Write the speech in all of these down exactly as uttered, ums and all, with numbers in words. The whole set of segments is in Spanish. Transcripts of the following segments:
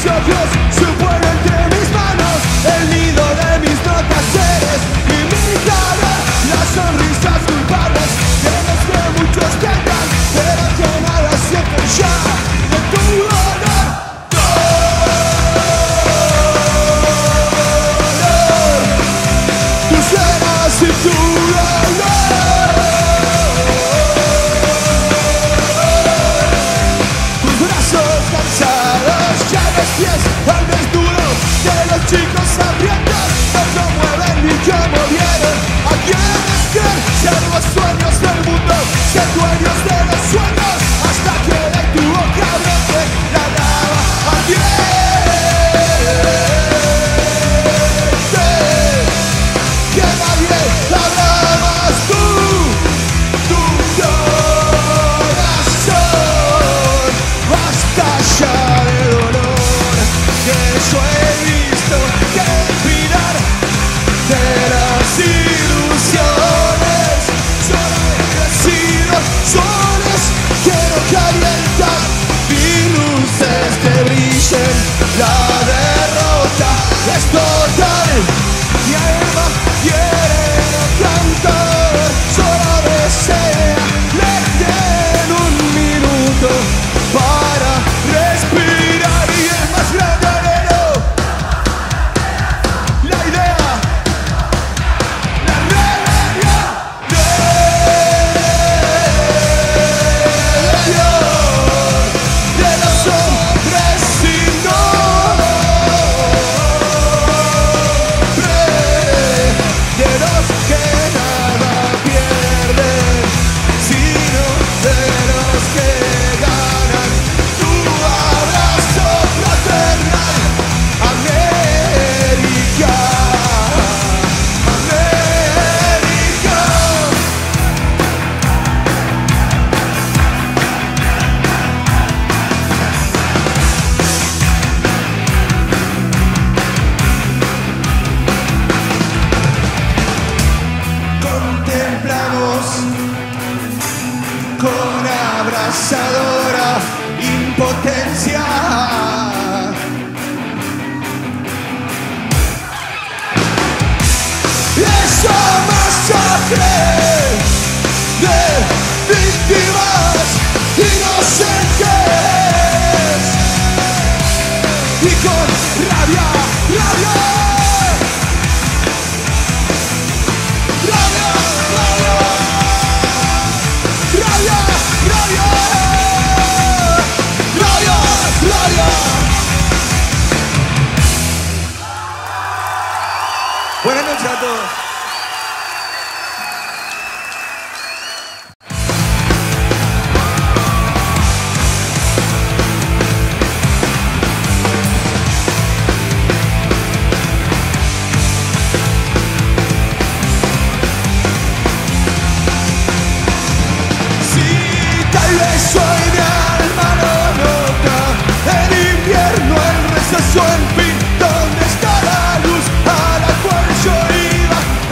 ojos, su vuelo entre mis manos, el nido de mis notas eres y mi cara, las sonrisas culpables de los que muchos tengan, pero que nada sienten ya de tu dolor. Dolor, tus venas y tu dolor, tus brazos cansados, ya los pies al desnudo de los chicos hambrientos, no mueven ni cómo vieron a quienes creen ser los sueños del mundo, ser dueños de los sueños, hasta que de tu boca brote la lava ardiente, que nadie habrá más tú, tu corazón, basta ya de dolor, que yo he visto que mirar de las ilusiones, solo he crecido, soles, quiero que alientan y luces que brillen, la derrota es total, mi alma quiere no cantar, solo desea, le den un minuto para respirar y es más grande anhelo, la idea, la rebelión de los hombres sin nombre, de los que nada pierden, sino de los que ganan. Tu abrazo fraternal, América, América. Contemplamos con abrazadora impotencia esa masacre de víctimas inocentes y con rabia, rabia, rabia, rabia, rabia, rabia, rabia, rabia. Buenas noches a todos. Si tal vez hoy mi alma no nota el invierno, el receso, en fin, ¿dónde está la luz a la cual yo iba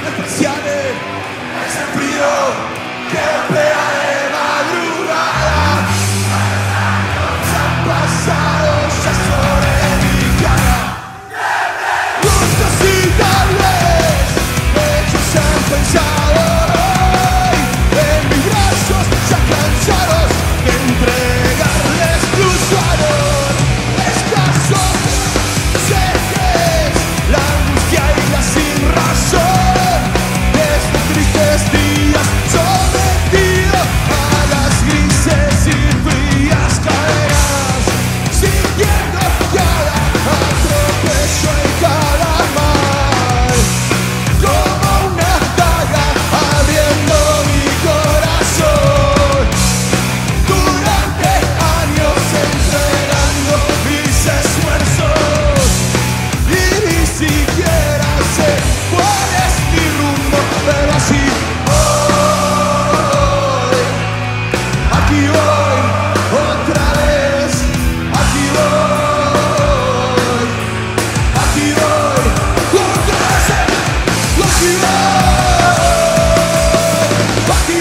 especiales, ese frío que pega de madrugada. Se han pasado ya sobre mi cara. Gustos y tal vez hechos han pensado hoy en mis brazos ya cansados de entregarles tu suador. Escasos, sé que es la angustia y la sin razón de estos tristes días sometido a las grises y frías cadenas, sintiendo cada atropello en cada mal, como una daga abriendo mi corazón. Durante años entregando mis esfuerzos y ni siquiera sé cuál es mi rumbo, pero así voy, aquí voy, otra vez, aquí voy, aquí voy, otra vez, aquí voy, aquí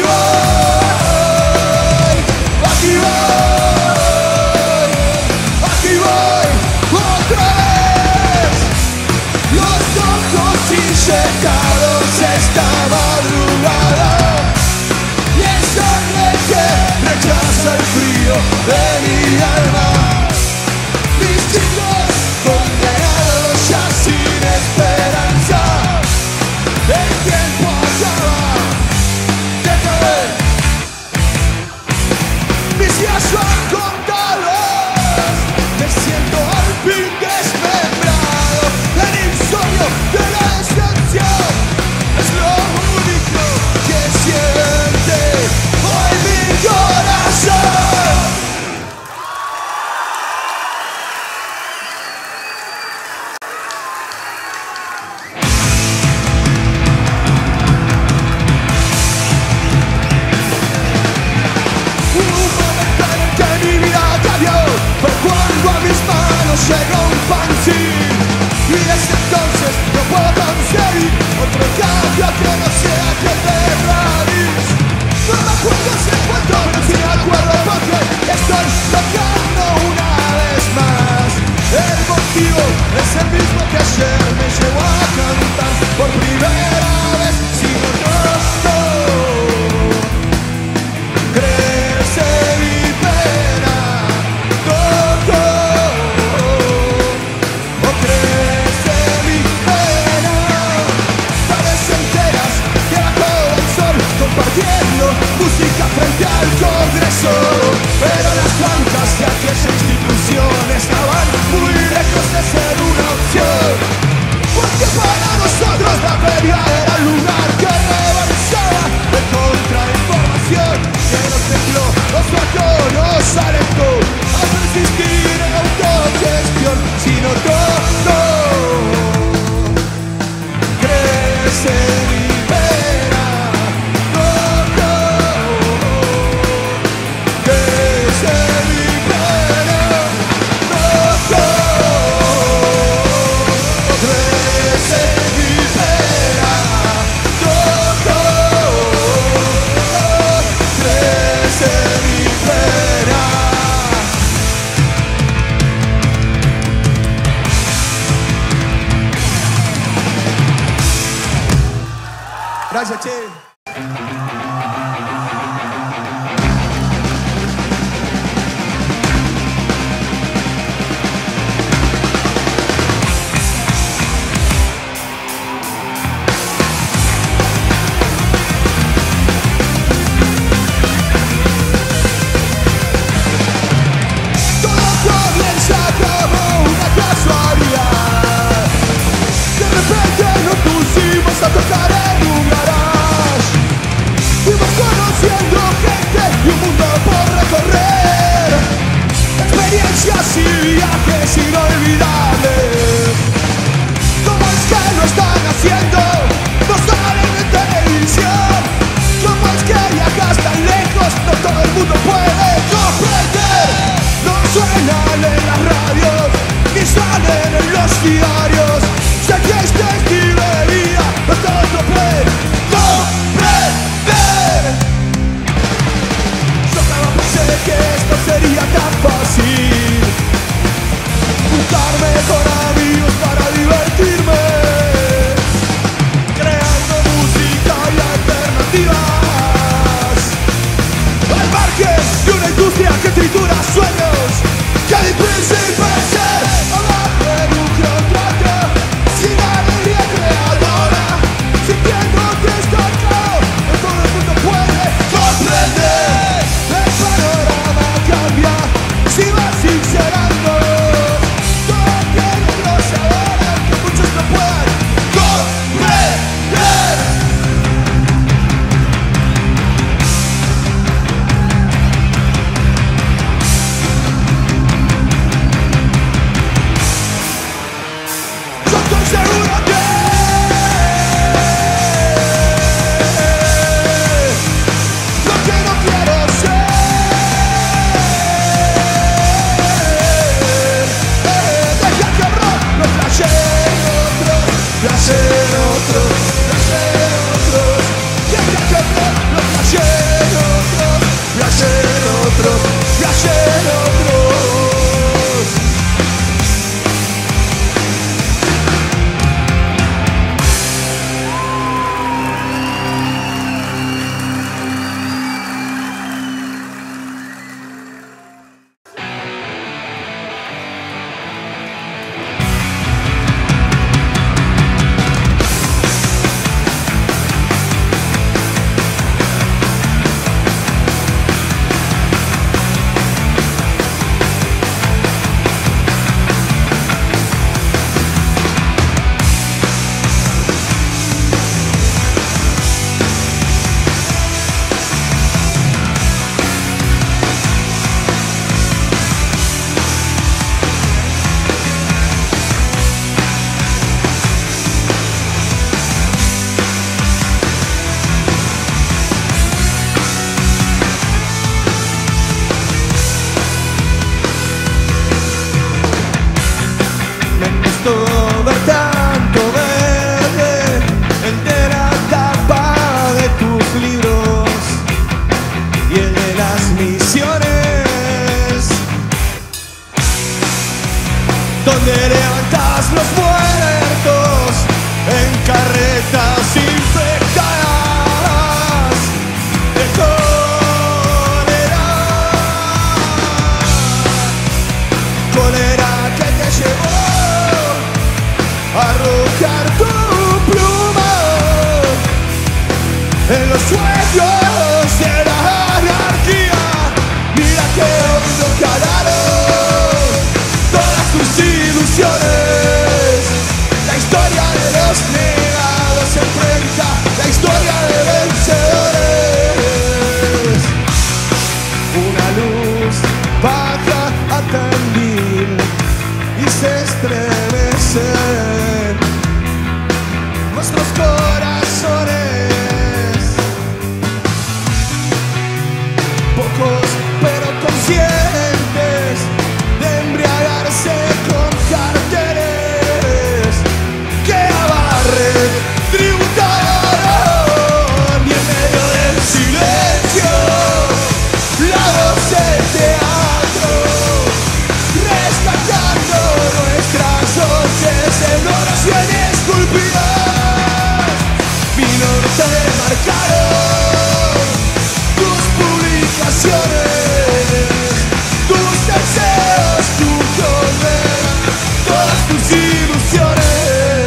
voy, aquí voy, aquí voy, otra vez. Los ojos inyectados esta madrugada y el sangre que rechaza el frío de mi alma. Mis chicos condenados ya sin esperanza. El tiempo acaba de caer. Mis días son contados. Me siento al fin desmembrado. El insomnio de la decepción es lo único que siente hoy mi corazón. Un momento en el que mi vida cambió fue cuando a mis manos llegó un fanzine. Y desde entonces no puedo conseguir otro cambio que no sea que el de raíz. No me acuerdo si encuentro, pero sí me acuerdo porque estoy tocando una vez más. El motivo es el mismo que ayer me llevó a cantar por primera vez. Sigo roto, crece mi pena, toco, o crece mi pena. Tardes enteras debajo del sol compartiendo música frente al Congreso, pero las bancas de aquella institución estaban muy lejos de ser una opción, porque para nosotros la feria era el lugar que rebalsaba de contrainformación, que nos tembló, nos mató, nos alejó a persistir en autogestión, sino todo crece mi pena, todo crece mi pena, todo crece mi pena, todo crece mi pena. Gracias, che. Todo comienza como una casualidad. De repente nos pusimos a tocar en un garage. Fuimos conociendo gente y un mundo por recorrer. Experiencias y viajes inolvidables. ¿Cómo es que lo están haciendo? No salen en televisión. ¿Cómo es que viajas tan lejos? No todo el mundo puede comprender. No suenan en las radios ni salen en los diarios. Sé que este estilo de vida no todos lo pueden en los sueños de la anarquía. Mira que hoy no calaron todas tus ilusiones. La historia de los negados se enfrenta, la historia de vencedores. Una luz baja a Tandil y se estremecen nuestros corazones. Pocos pero conscientes de embriagarse con carteles que abarren tributaron, y en medio del silencio la voz del teatro, rescatando nuestras noches en oración esculpida. Mi norte marcaron tus publicaciones, tus deseos, tu condena, todas tus ilusiones.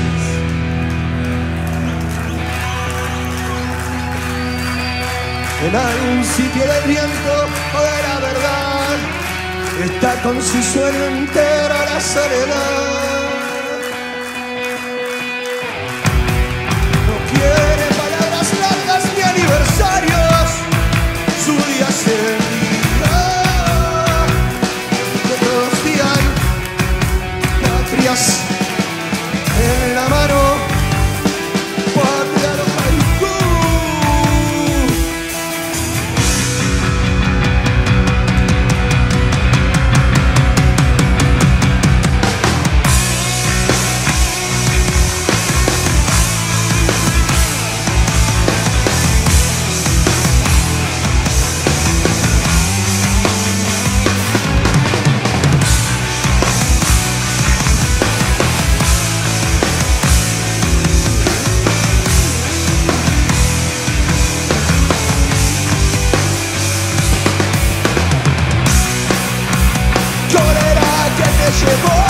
En algún sitio del viento o de la verdad está con su sueño entero la soledad. No quiere palabras largas ni aniversarios, su día se dirá, que todos digan patrias en la mano, patria loca y tú. Llevó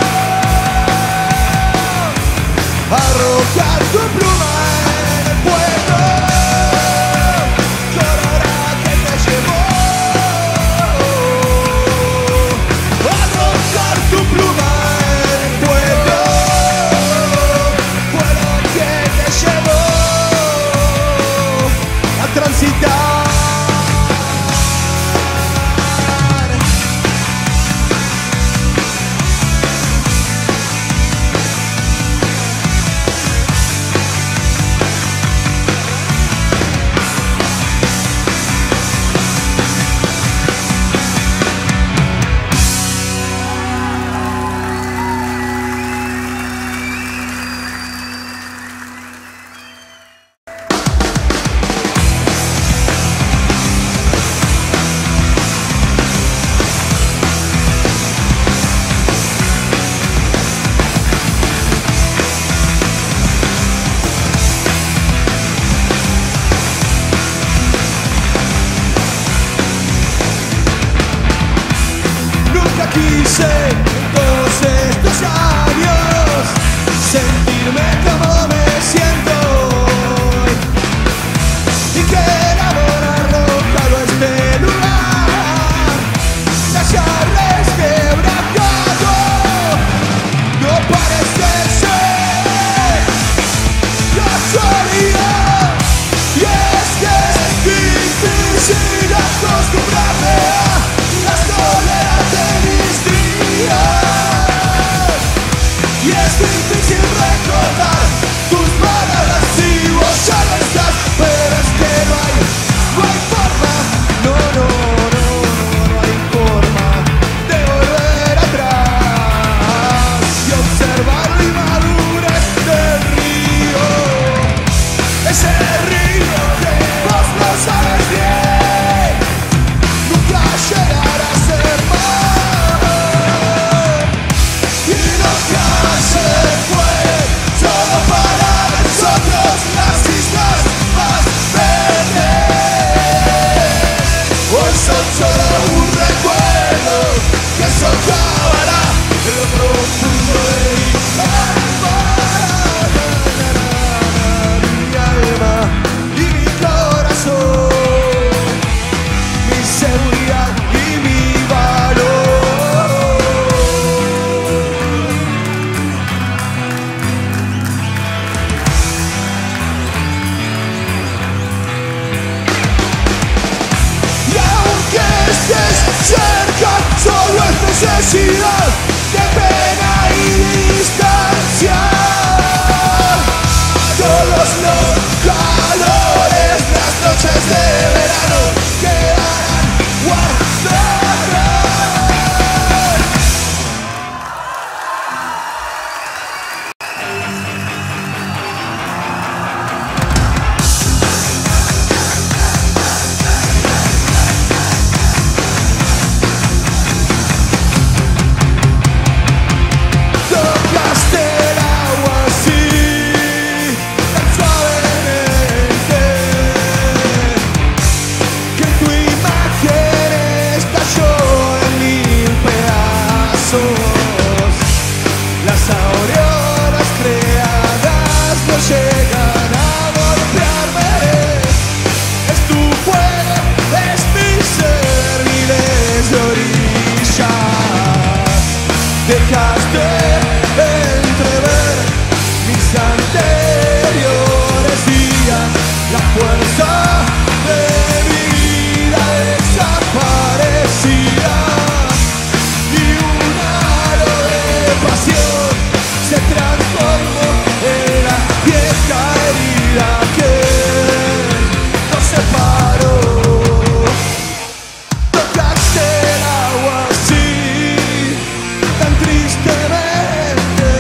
a arrojar tu pluma en el pueblo, cólera que te llevó a arrojar tu pluma en el pueblo, fue lo que te llevó a transitar. Quise en todos estos años sentirme como me siento hoy, y que la bola roja no esté lugar se haya resquebrajado. No parece ser casualidad, y es que es difícil acostumbrarme a las soledad de mis días, y es difícil recordar necesidad de pena y distancia. Todos los calores, las noches de verano quedarán guardadas. Tocaste el agua así, tan suavemente, que tu imagen estalló en mil pedazos. Las aureolas creadas no llegan a golpearme. Es tu fuego, es mi ser, miles de orillas. Dejaste entrever mis anteriores días. La fuerza de mi vida desaparecía y un halo de pasión se transformó en la vieja herida que nos separó. Tocaste el agua así, tan tristemente,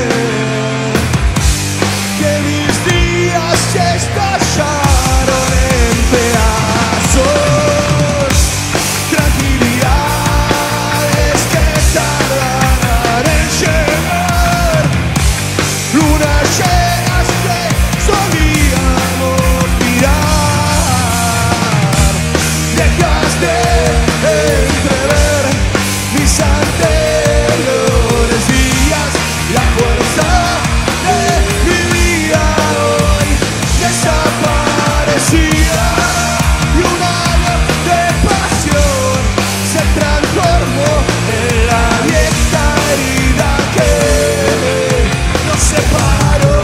que mis días se estallaron en pedazos. Tranquilidades que tardarán en llegar, lunas llenas que solíamos mirar. Dejaste entrever mis anteriores días. La fuerza de mi vida hoy desaparecía y un halo de pasión se transformó en la vieja herida que nos separó.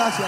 Gracias.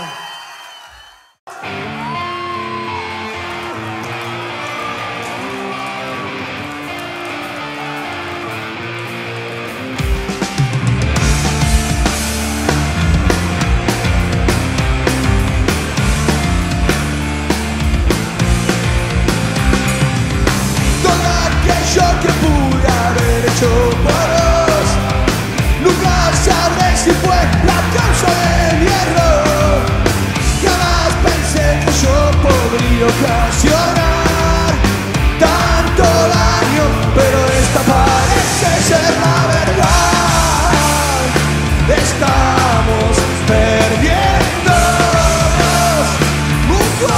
Yo que pude haber hecho por vos, nunca sabré si fue la causa de mi error. Jamás pensé que yo podría ocasionar tanto daño, pero esta parece ser la verdad. Estamos perdiendo mutuamente.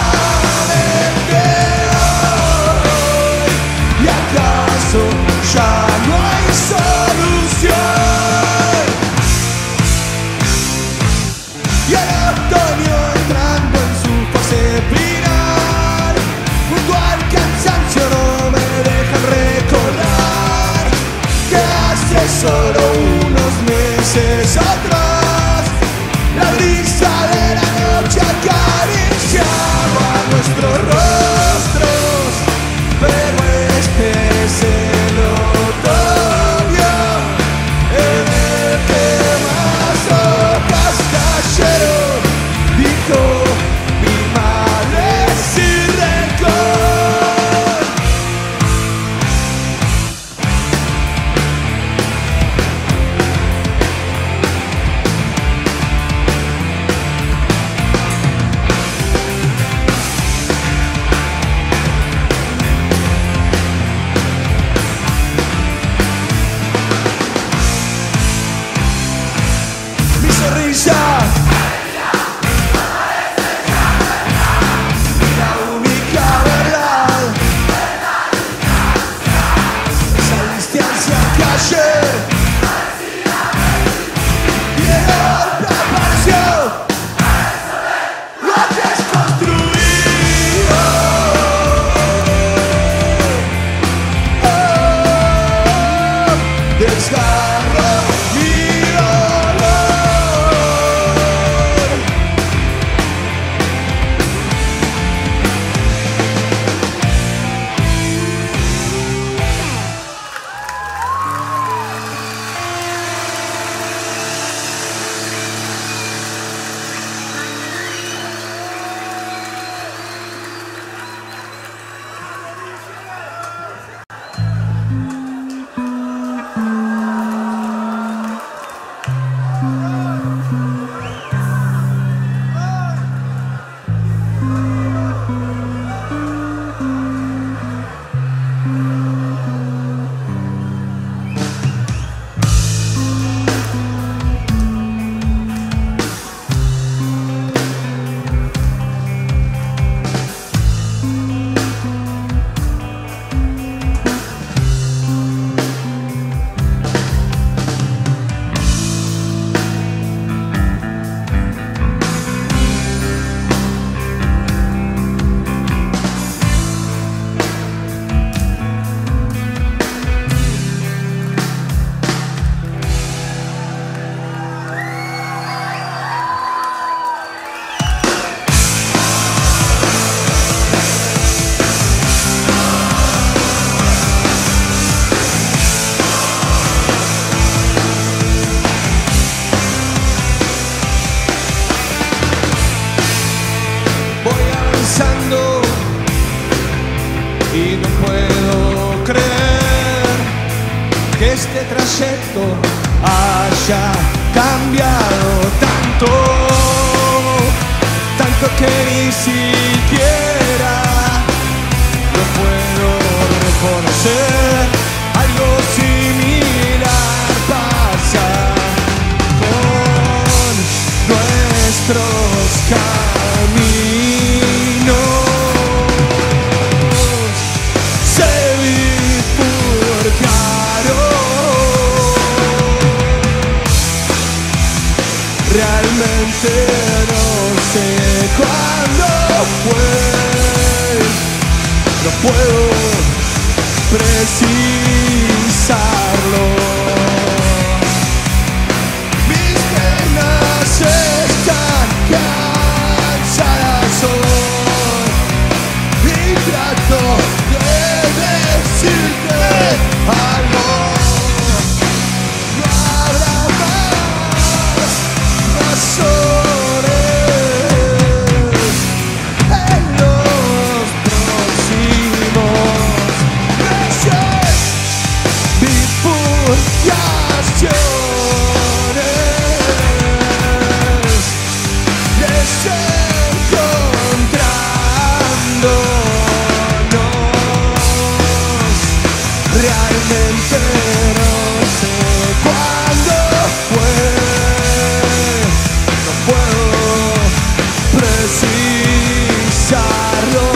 Ya no hay solución. Y el otoño entrando en su fase final, junto al cansancio no me dejan recordar que hace solo unos meses atrás la brisa de la noche acariciaba nuestros rostros, pero este es el otoño en el que más hojas cayeron, dijo mi madre sin rencor. La única verdad, esa distancia que ayer y el golpe apareció, lo desconstruido. Oh, desgarro mi dolor. Y no puedo creer que este trayecto haya cambiado tanto, tanto que ni siquiera lo puedo reconocer. Algo similar pasa con nuestros caminos. Realmente no sé cuándo fue, no puedo precisarlo. Mis penas están ocasiones desencontrándonos. Realmente no sé cuándo fue, no puedo precisarlo.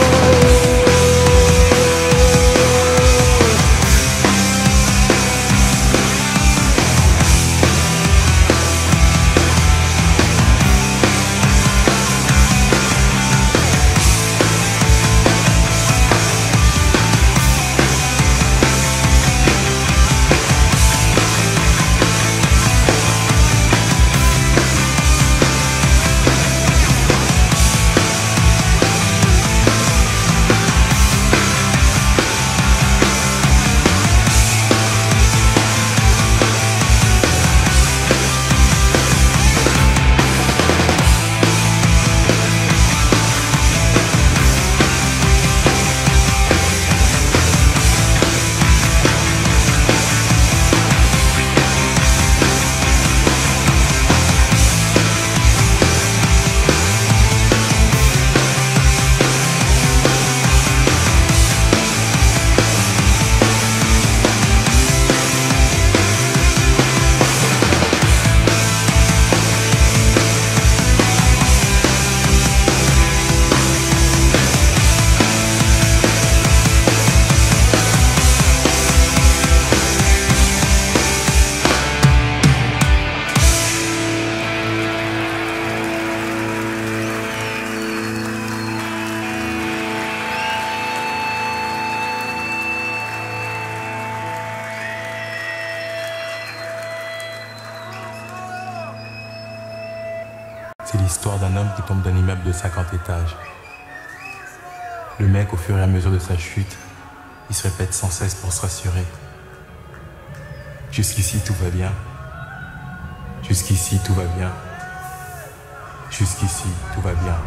C'est l'histoire d'un homme qui tombe d'un immeuble de cinquante étages. Le mec, au fur et à mesure de sa chute, il se répète sans cesse pour se rassurer. Jusqu'ici, tout va bien. Jusqu'ici, tout va bien. Jusqu'ici, tout va bien.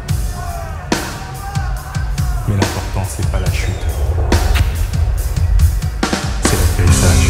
Mais l'important, c'est pas la chute. C'est l'atterrissage.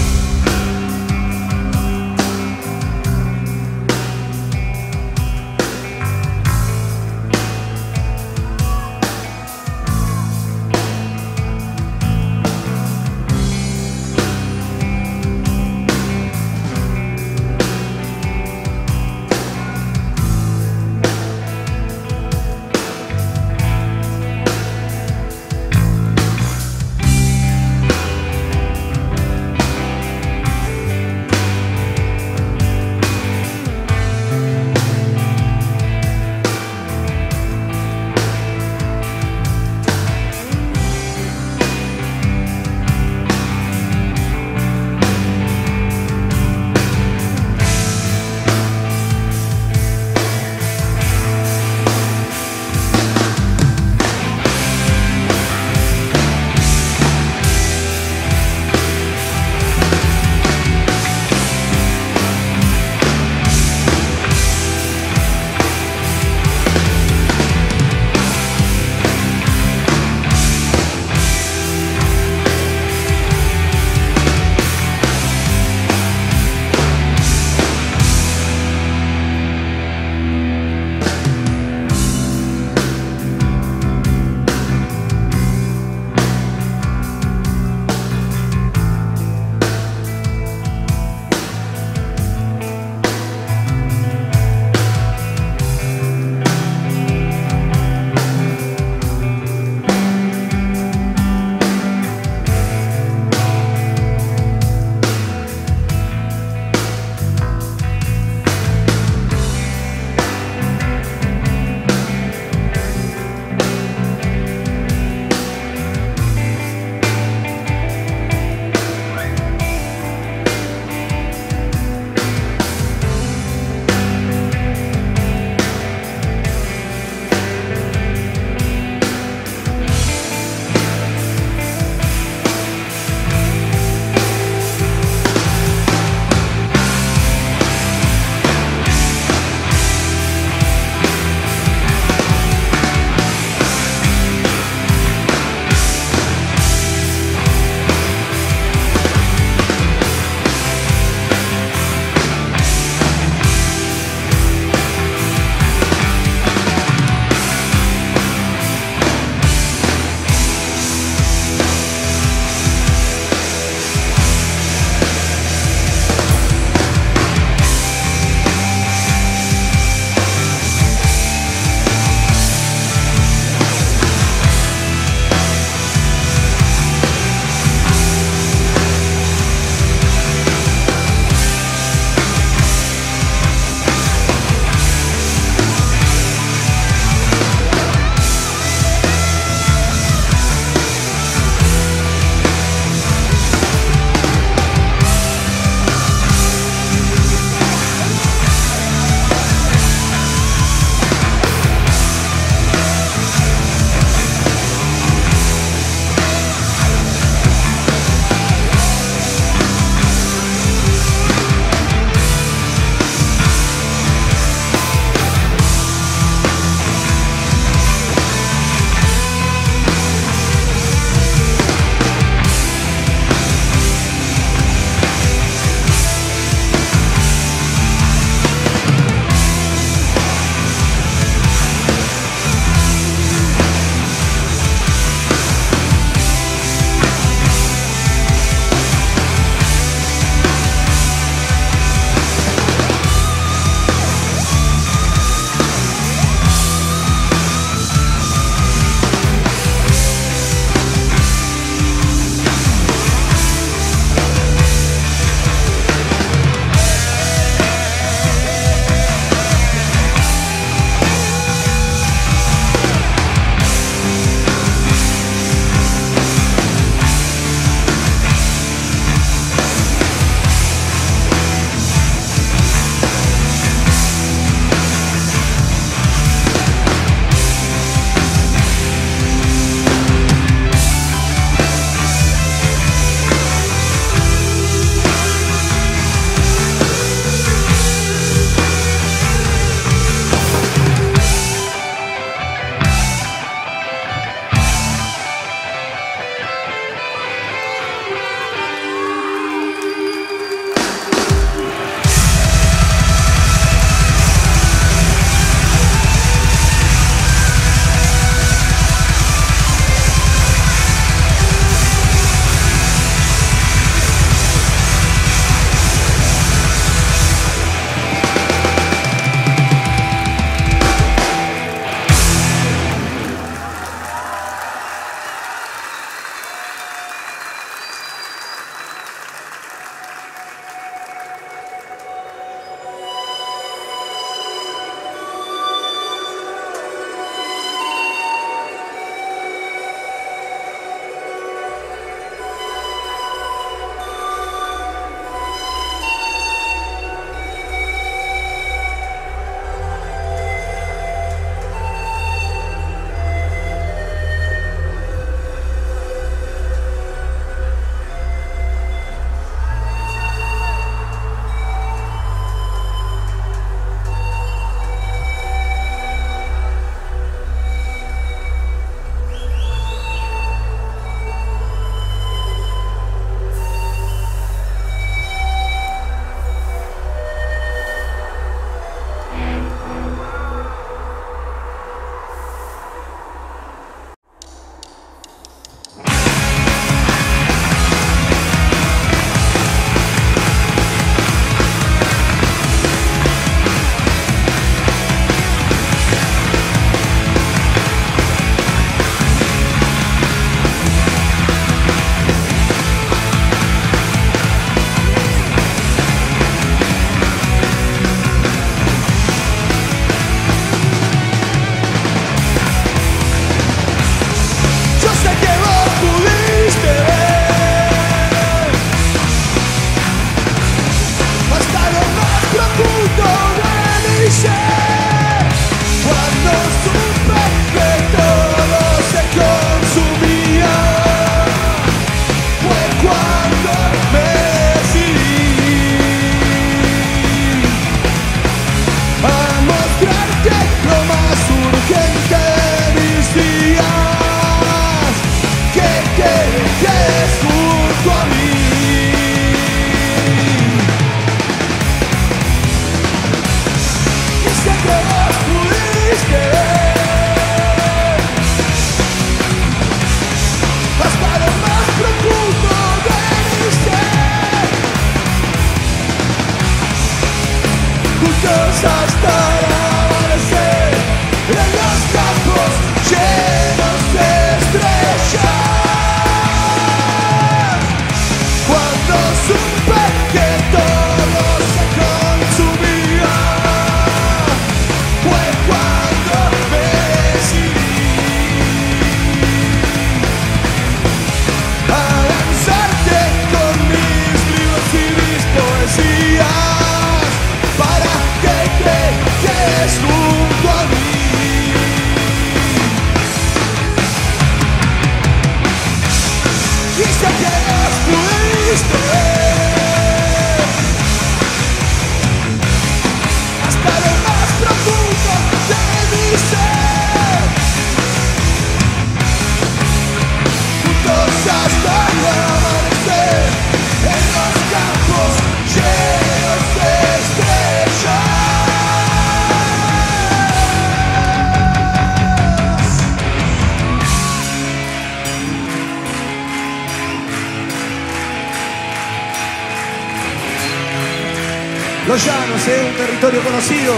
Los Llanos, ¿eh? Un territorio conocido.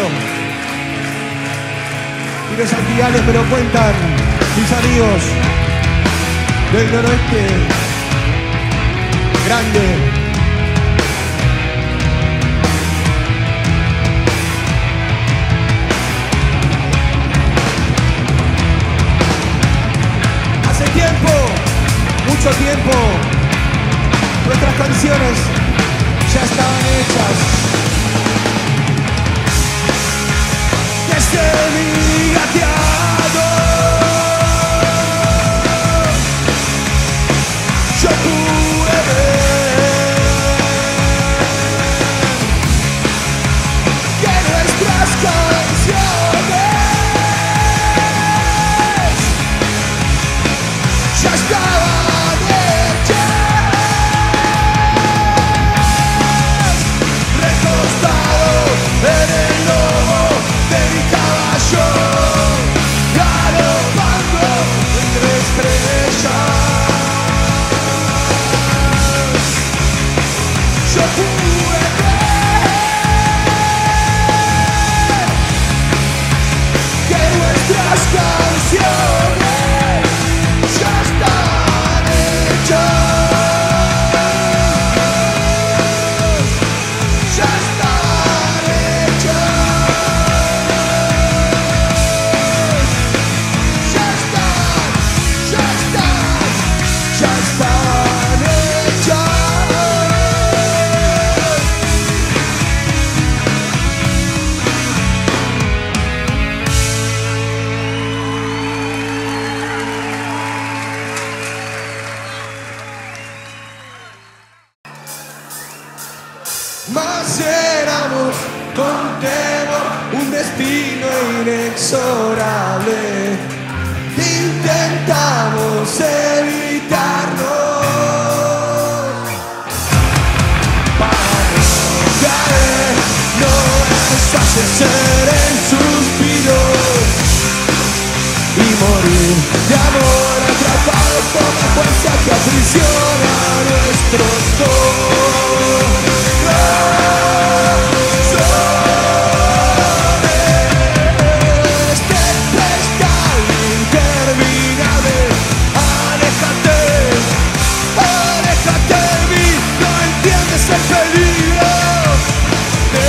Y los alquilales me lo cuentan mis amigos del noroeste. Grande. Hace tiempo, mucho tiempo, nuestras canciones ya estaban hechas. Desde mi gateado yo pude ver que nuestras canciones ya estaban hechas. Recostado en el lomo de mi caballo, galopando entre estrellas, yo pude ver que nuestras canciones ya están hechas, ya están hechas, ya están, ya están, ya están hechas. Mas éramos con temor un destino inexorable. Intentamos evitarnos para no caer, no desfallecer en suspiros y morir de amor, atrapados por la fuerza que aprisiona nuestros corazones. Tempestad interminable, aléjate, aléjate de mí, no entiendes el peligro de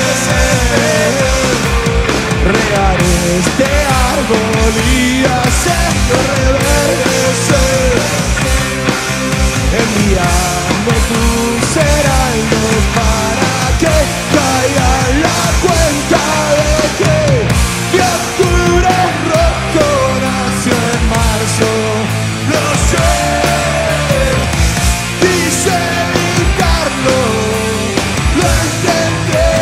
regar este árbol y hacerlo reverdecer, enviando tus heraldos para que caiga la cuenta de que de octubre rojo nació en marzo. Lo sé, quise evitarlo, lo intenté,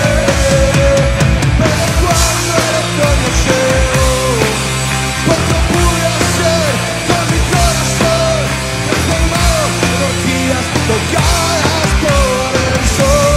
pero cuando el otoño llegó, poco pude hacer con mi corazón transformado en orquídeas tocadas por el sol.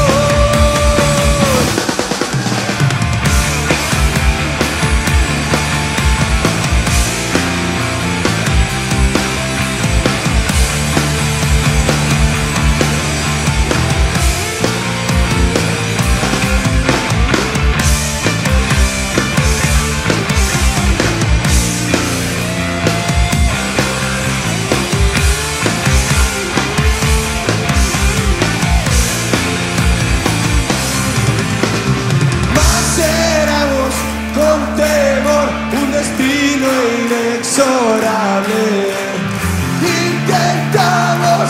Mas éramos con temor un destino inexorable. Intentamos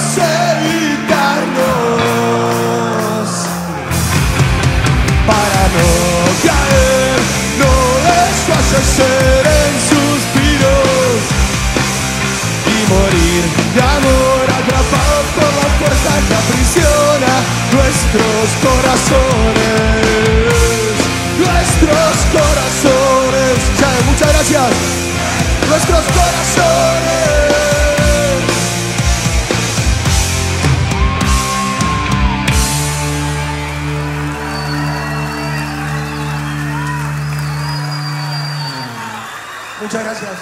evitarnos para no caer, no desfallecer en suspiros y morir de amor, atrapado por la fuerza que aprisiona nuestros corazones, nuestros corazones. Chávez, muchas gracias. Nuestros corazones. Muchas gracias.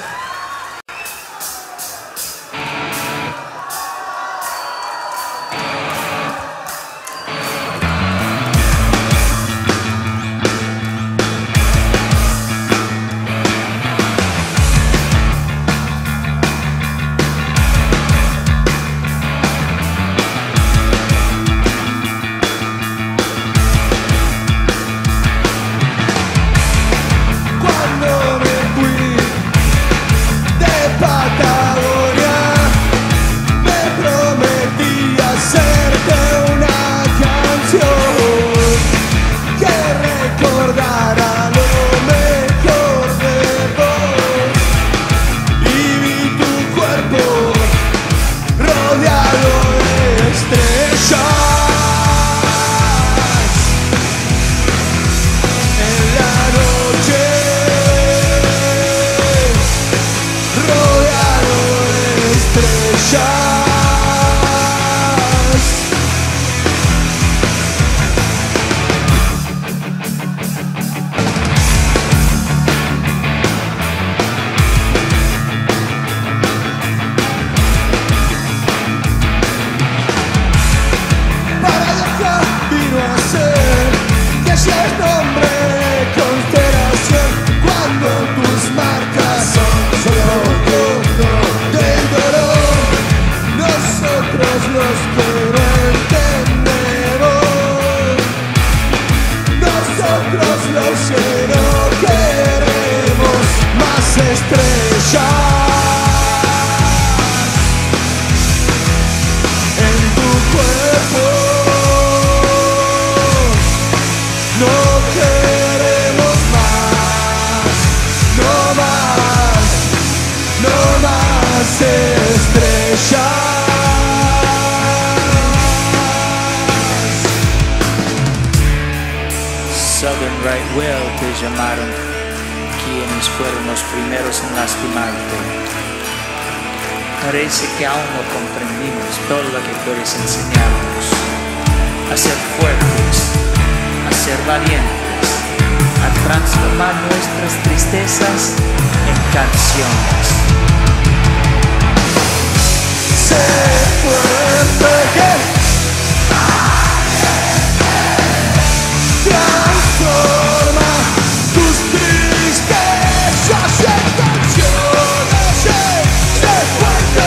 que no entendemos. Nosotros lo sé, no queremos más estrellas en tu cuerpo. No queremos más, no más, no más estrellas. Southern Right Whale te llamaron, quienes fueron los primeros en lastimarte. Parece que aún no comprendimos todo lo que puedes enseñarnos. A ser fuertes, a ser valientes, a transformar nuestras tristezas en canciones. Sé fuerte, transforma tus tristezas en canciones. Sé fuerte,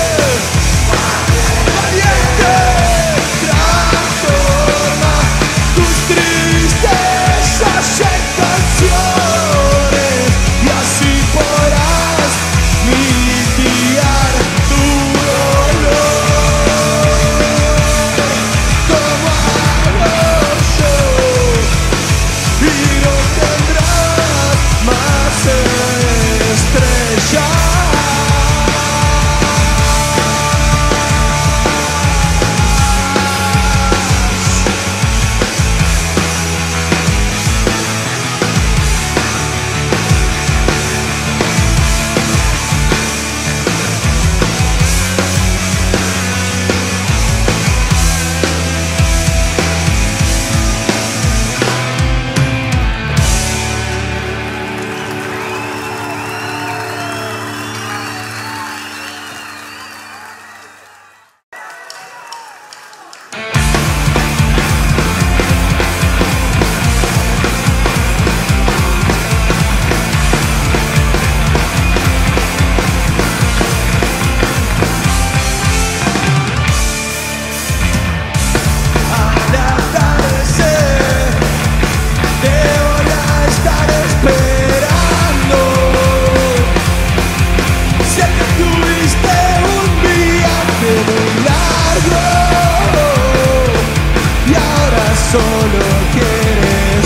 valiente, transforma tus tristezas en canciones y así podrás mitigar tu dolor como hago yo. Y no tendrás más estrellas. Solo quieres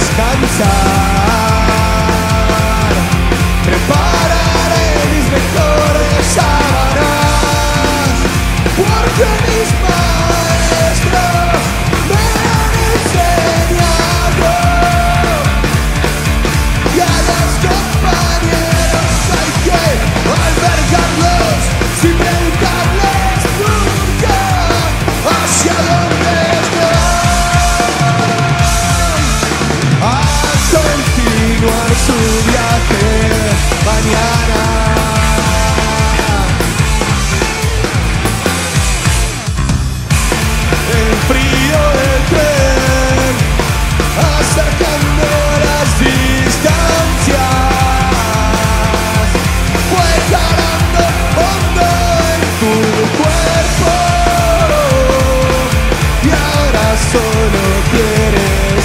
descansar. Prepararé mis mejores sábanas, porque mis maestros me han enseñado. Y a los compañeros hay que albergarlos sin preguntarles nunca hacia dónde están. Continuar su viaje mañana. El frío del tren acercando las distancias fue calando hondo en tu cuerpo y ahora solo quieres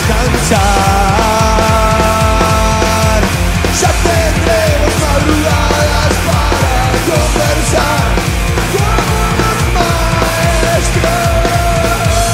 descansar. Ya tendremos madrugadas para conversar como los maestros.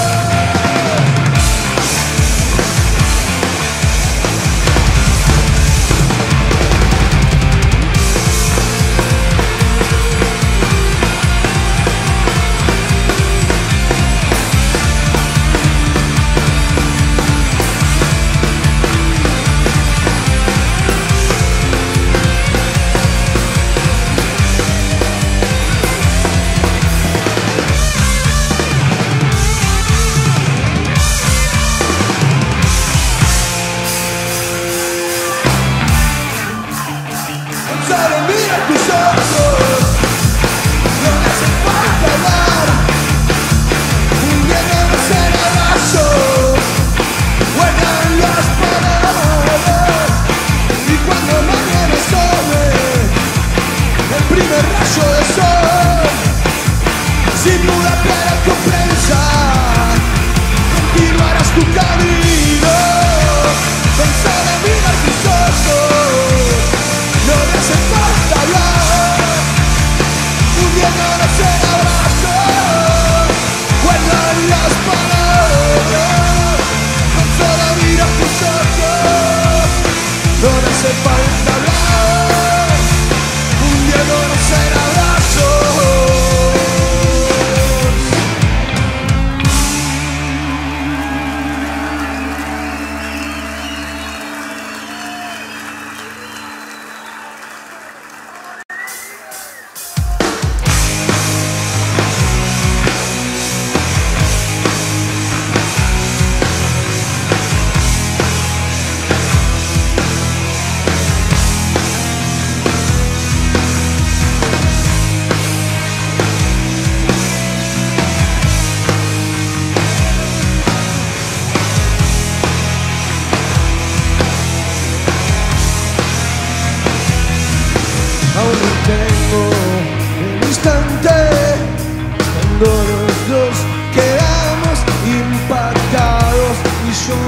instante, cuando los dos quedamos impactados y yo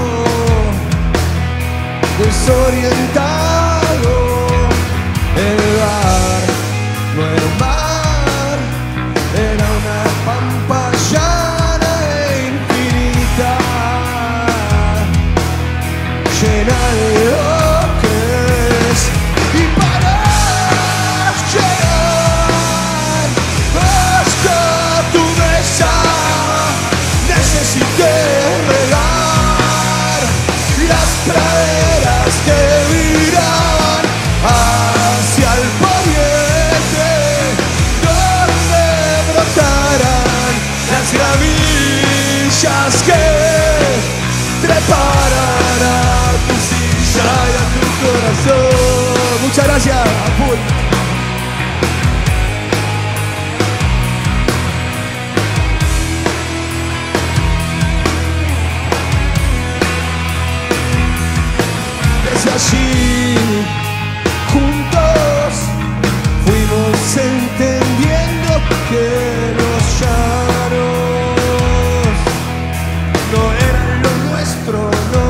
desorientado. El bar no era un bar, era una pampa llana e infinita, llena de ocres. Y para llegar hasta tu mesa necesité regar las praderas que miraban hacia el poniente, donde brotarán las gramillas que treparán a tu silla y a tu corazón. Muchas gracias, Apul. Desde allí, juntos, fuimos entendiendo que los llanos no eran lo nuestro, no.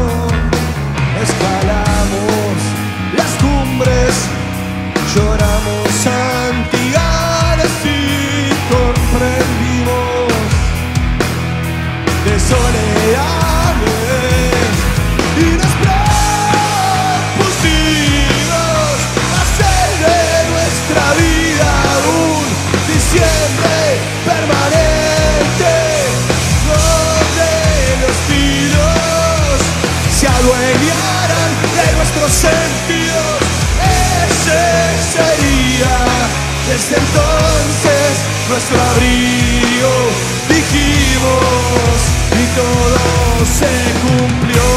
Escalamos las cumbres, lloramos antigales y comprendimos de soledades y nos propusimos hacer de nuestra vida un diciembre permanente, donde los tiros se adueñaran de nuestros sentidos. Ese sería desde entonces nuestro abrigo, dijimos, y todo se cumplió.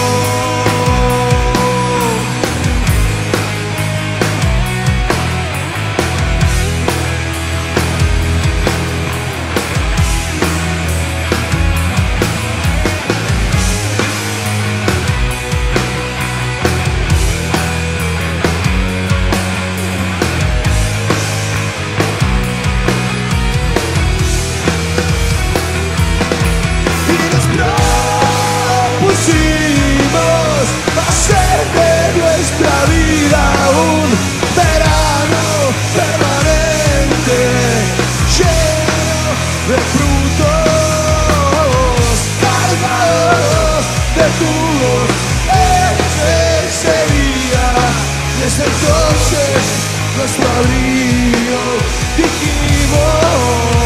Hacer de nuestra vida un verano permanente, lleno de frutos cargados de jugos. Ese sería desde entonces nuestro abrigo, dijimos.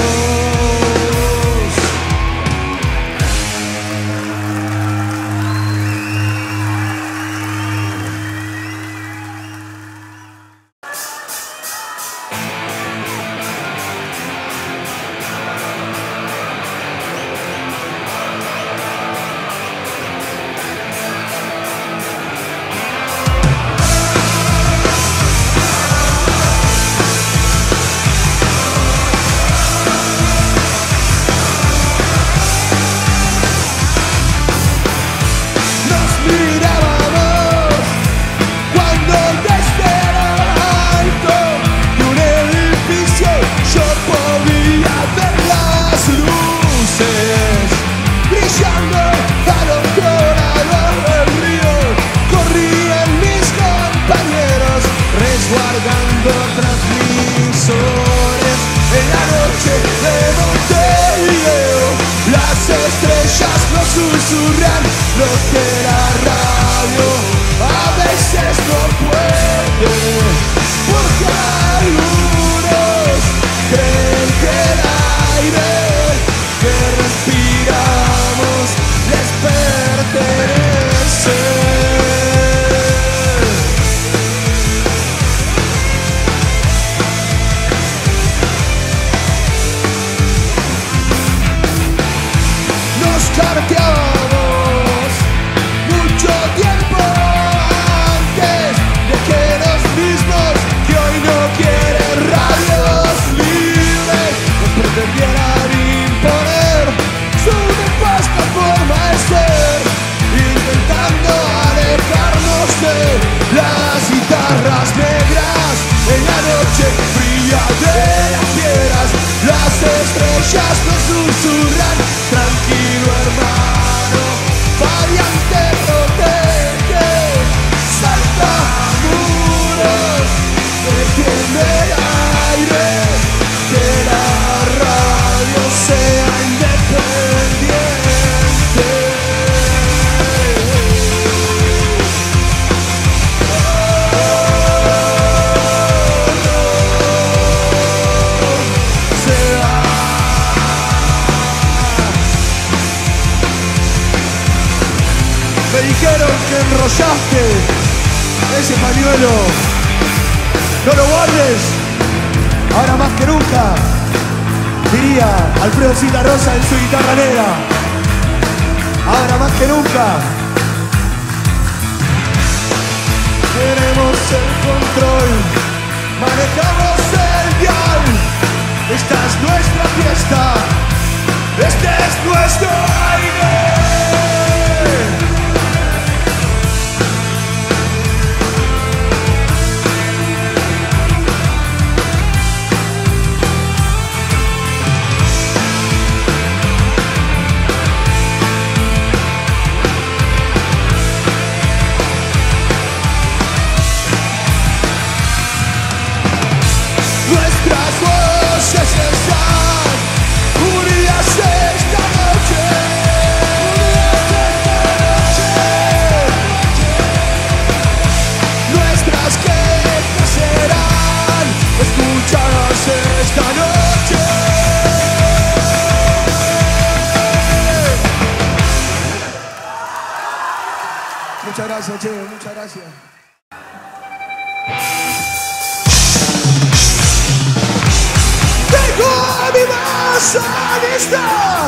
Susurran lo que la radio a veces no puede, porque algunos creen que el aire que respiramos les pertenece. Nos carteamos mucho tiempo antes de que los mismos que hoy no quieren radios libres nos pretendieran imponer su nefasta forma de ser, intentando alejarnos de las guitarras negras en la noche fría de la Me dijeron que enrollaste ese pañuelo. No lo guardes, ahora más que nunca, diría Alfredo Citarrosa en su guitarra negra. Ahora más que nunca tenemos el control, manejamos el dial. Esta es nuestra fiesta, este es nuestro aire. Nuestras voces están unidas esta noche, nuestras quejas serán escuchadas esta noche. Muchas gracias, Che, muchas gracias. A mi masa lista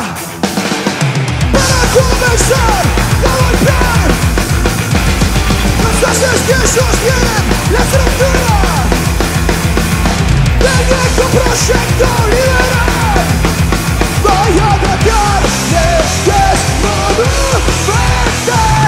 para comenzar a golpear las bases que sostienen la estructura del viejo proyecto liberal. Voy a tratar de desmonumentar,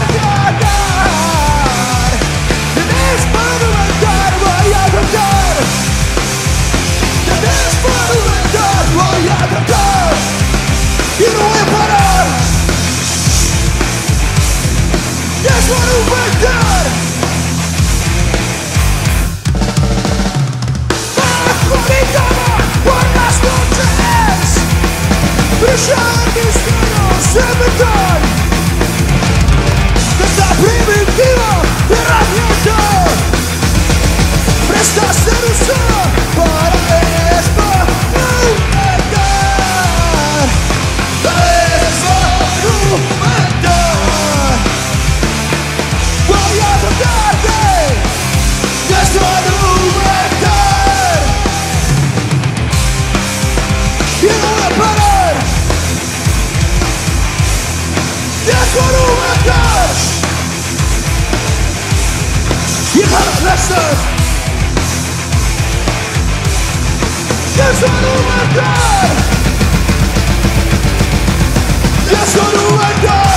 desmonumentar, voy a tratar de desmonumentar, voy a tratar y no voy a parar. Desmonumentar. Bajo mi cama por las noches brillan mis dedos de metal. Esta primitiva herramienta presta a ser usada para desmonumentar, desmonumentar. Voy a tratar de desmonumentar y no voy a parar. Desmonumentar y para lesson. Desmonumentar, desmonumentar.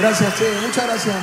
Gracias, che, muchas gracias.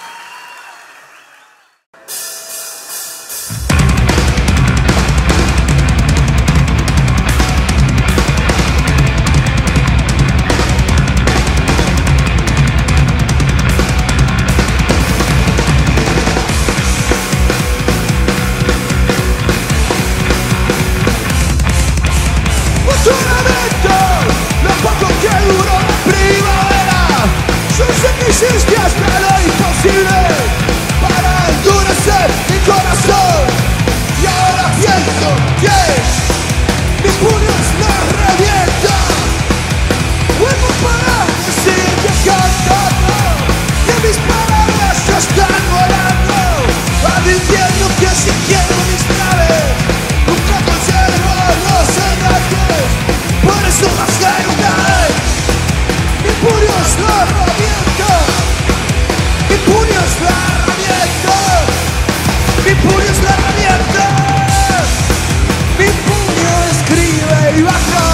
Hiciste hasta lo imposible para endurecer mi corazón. Y ahora pienso que mis puños me revientan. Vuelvo para decirte cantando que mis palabras ya están volando, advirtiendo que si quiero mis naves nunca conservo los engaños. Por eso más que una vez mis puños no revientan. Mi puño es la herramienta, mi puño es la herramienta, mi puño escribe y baja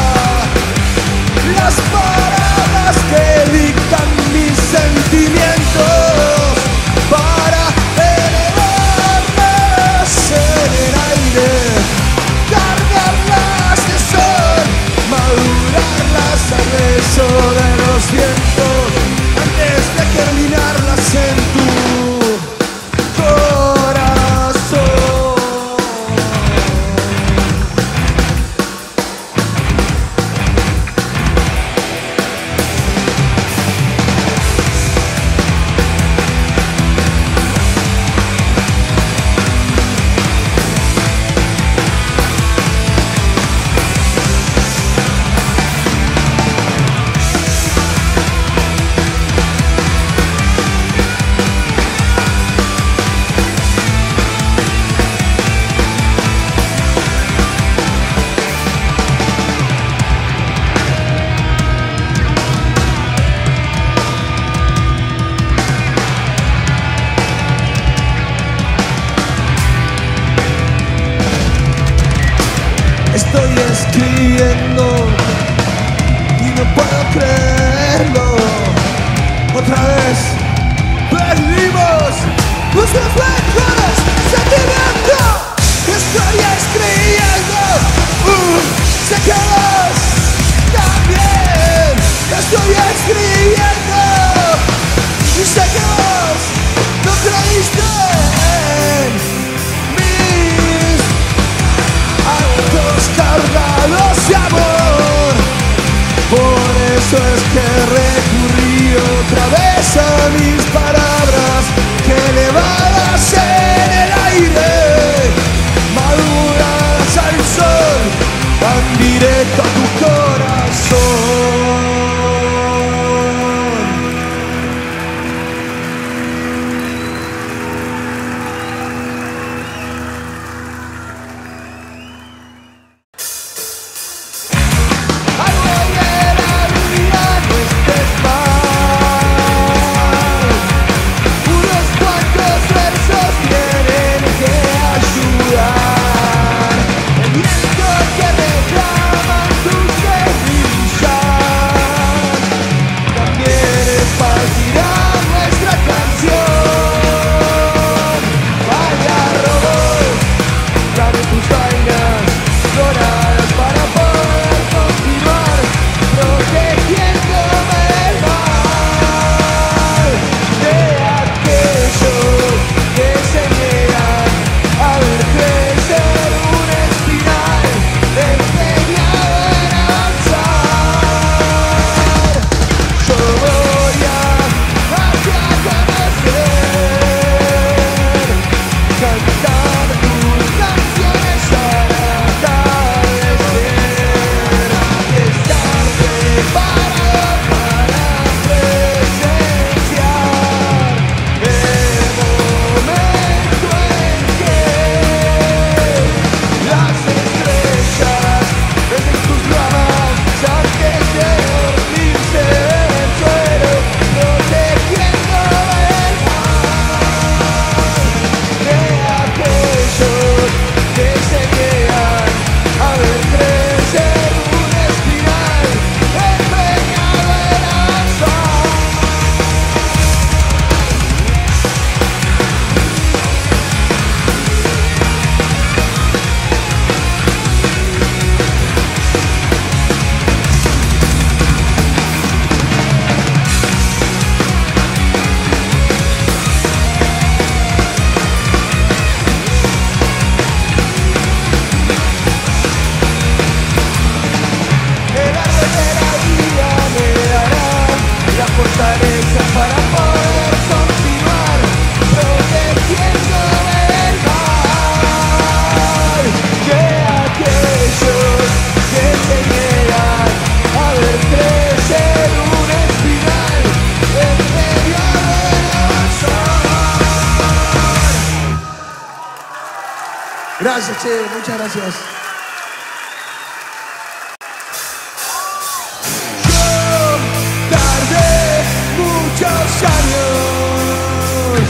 las palabras que dictan mis sentimientos para elevarlas en el aire, cargarlas de sol, madurarlas al beso de los vientos antes de germinarlas en tu corazón. Estoy escribiendo y no puedo creerlo. Otra vez perdimos nuestros mejores sentimientos. Estoy escribiendo, uh, sé que vos también. Estoy escribiendo y sé que vos no creíste en mis actos cargados de amor. Por eso es que recurrí otra vez a mis palabras que elevadas en el aire, maduradas al sol, van directo a tu corazón. Ay, voy a la vida, no estés Gracias, che, muchas gracias. Yo tardé muchos años,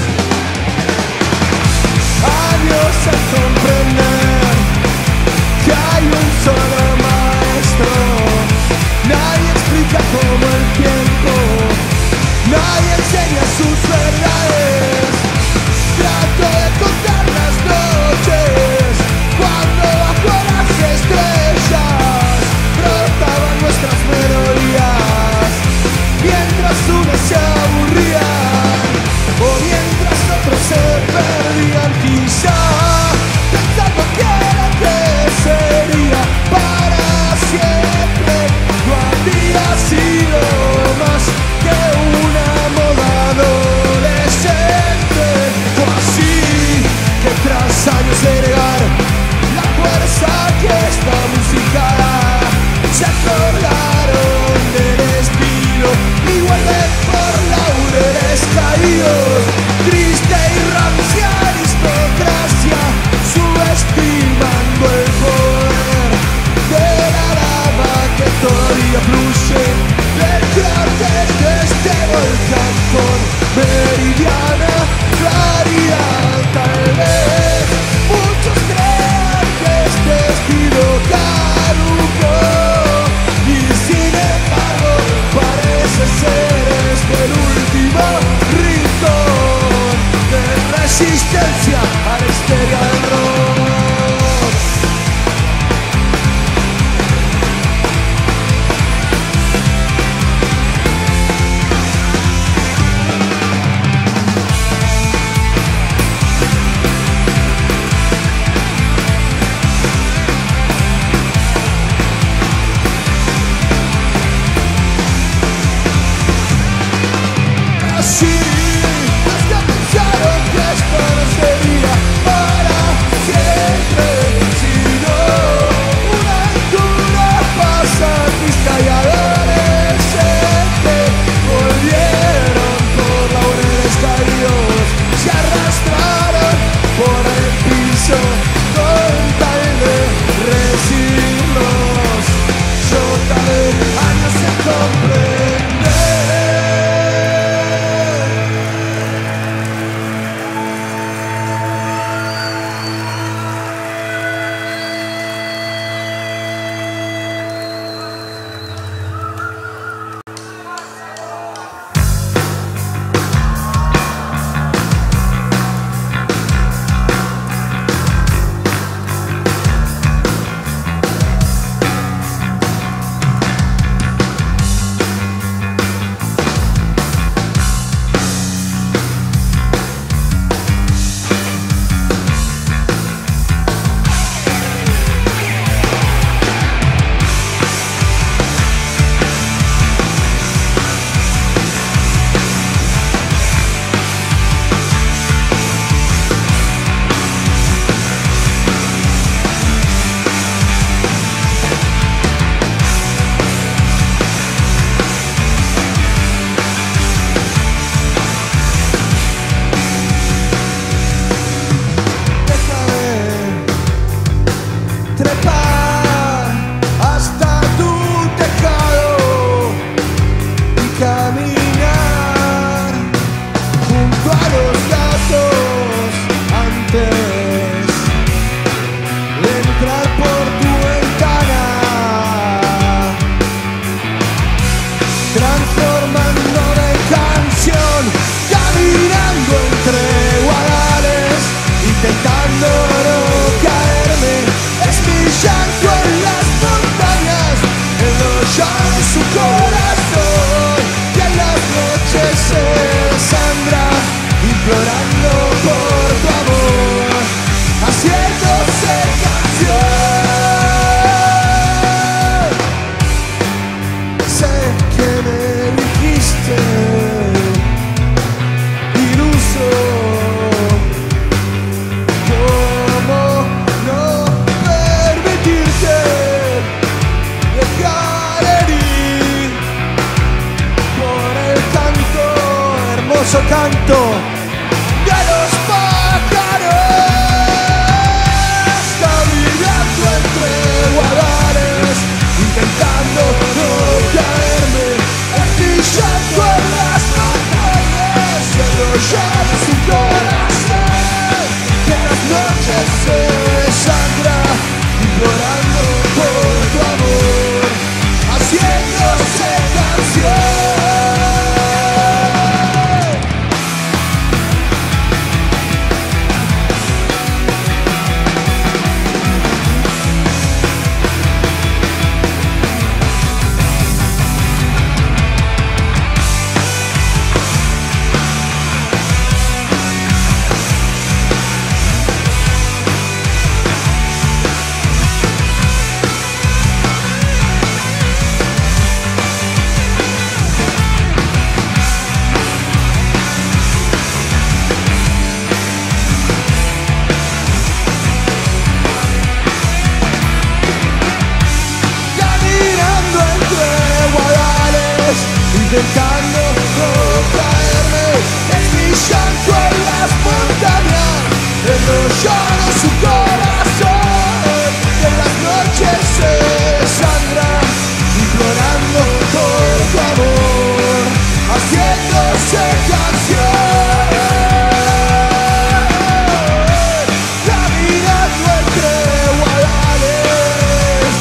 años en comprender que hay un solo maestro. Nadie explica cómo el tiempo, nadie enseña sus verdades. Trato de contar las noches cuando bajo las estrellas brotaban nuestras melodías, mientras unos se aburrían o mientras otros se perdían, quizá pensando que era que sería para siempre. No había sido más que una moda adolescente, o así que tras años de negar la fuerza que esta música da, se acordaron del estilo y vuelven por laureles caídos. Triste y rancia aristocracia, subestimando el poder de la lava que todavía fluye del cráter de este volcán con meridiana claridad. Tal vez muchos crean que este estilo caducó y sin embargo parece ser este el último rincón de resistencia a la histeria del rock. Así, los que pensaron que esto no sería para siempre, sino una aventura pasatista y adolescente, volvieron por laureles caídos, se arrastraron por el piso con tal de recibirlos. Yo tardé años en comprender. Trepar hasta tu tejado y caminar junto a los gatos antes de entrar por tu ventana, transformándome en canción, caminando entre guadales, intentando no caerme. Es mi llanto en las montañas, en los llanos de su corazón, y en las noches se sangra, implorando por tu amor, haciéndose canción. Sé que me dijiste iluso, ¿cómo no permitirte dejar herir por el canto, hermoso canto de los pájaros? intentando no caerme. Es mi llanto en las montañas, enrollado su corazón, que en las noches se sangra, implorando por tu amor, haciéndose canción, caminando entre guadales.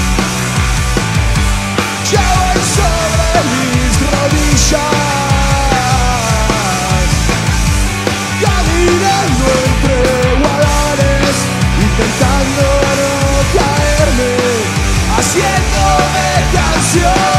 Ya voy sobre mis rodillas, caminando entre guadales, intentando no caerme, haciéndome canción.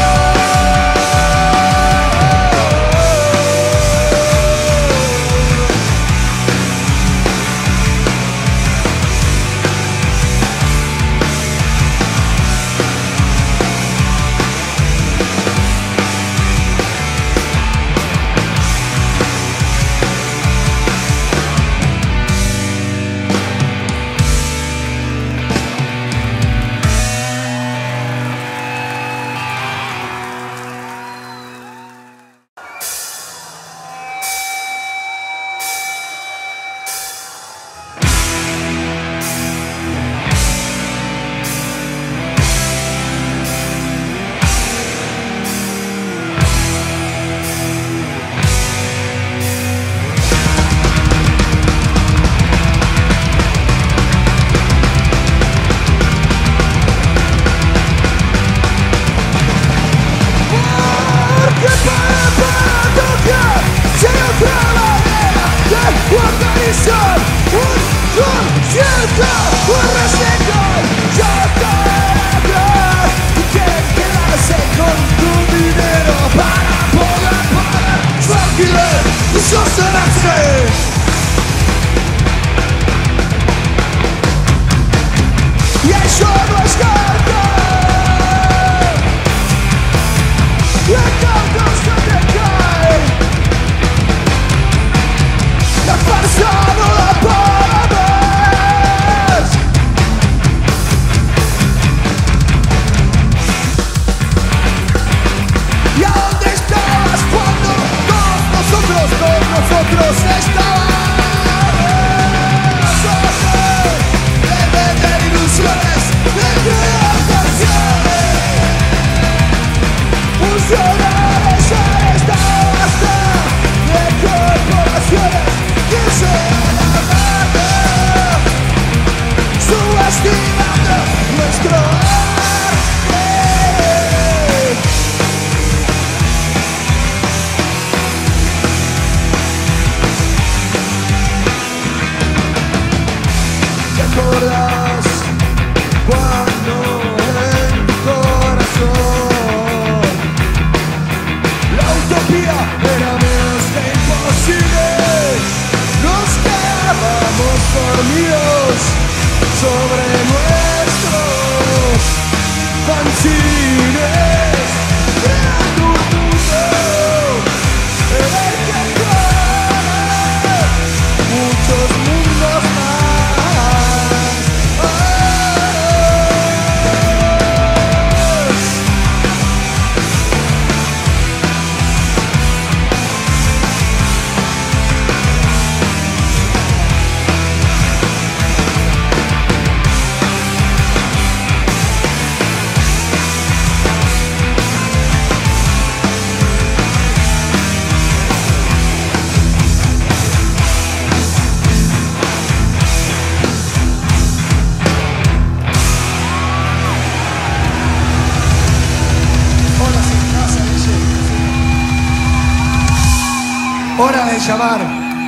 Hora de llamar.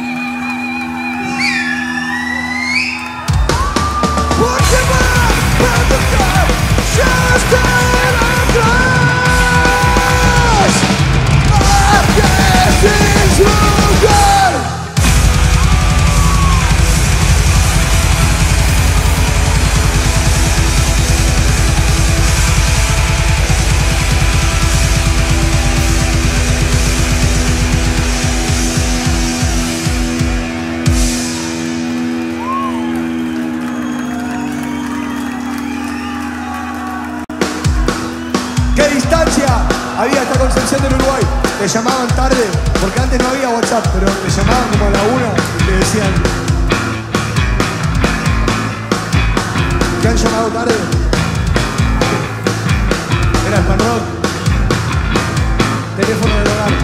Porque va a tocar, ya está atrás. Aquí es lugar. había esta Concepción del Uruguay. Te llamaban tarde, porque antes no había WhatsApp, pero te llamaban como a la una y te decían: ¿te han llamado tarde? Era el Panrock. Teléfono del hogar.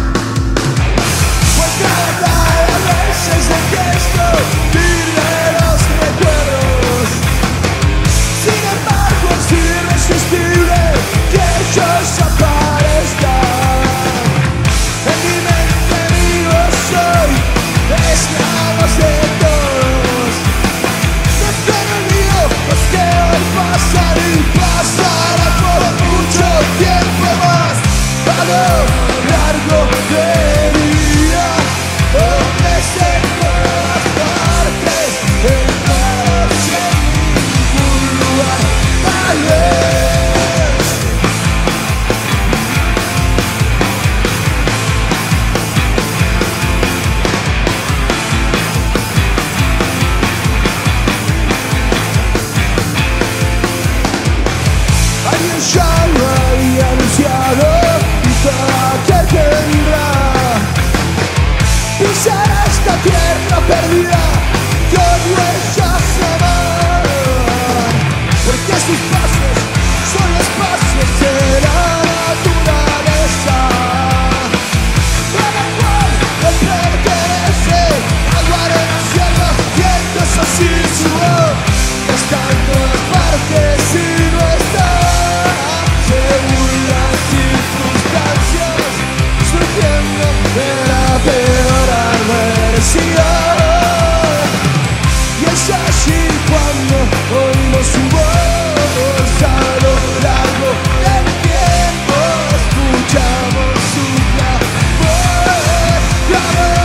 Pues cada vez es el gesto de los recuerdos. Sin embargo es irresistible que ellos aparezcan. En mi mente vivo soy esclavos de todos. No te olvido, pues que hoy pasar y pasará por mucho tiempo más. A lo largo de mi vida, donde esté en todas partes, en todos y en ningún lugar, tal vez. Alguien ya lo había anunciado y todo aquel que vendrá pisará esta tierra perdida que hoy huellas aman, porque sus pasos son los pasos de la naturaleza, a la cual le pertenece agua, arena, selva, vientos, así su voz está en todas partes y no está según las circunstancias, surgiendo de la peor adversidad. Y es así cuando oímos su voz a lo largo del tiempo, escuchamos su clamor, clamor.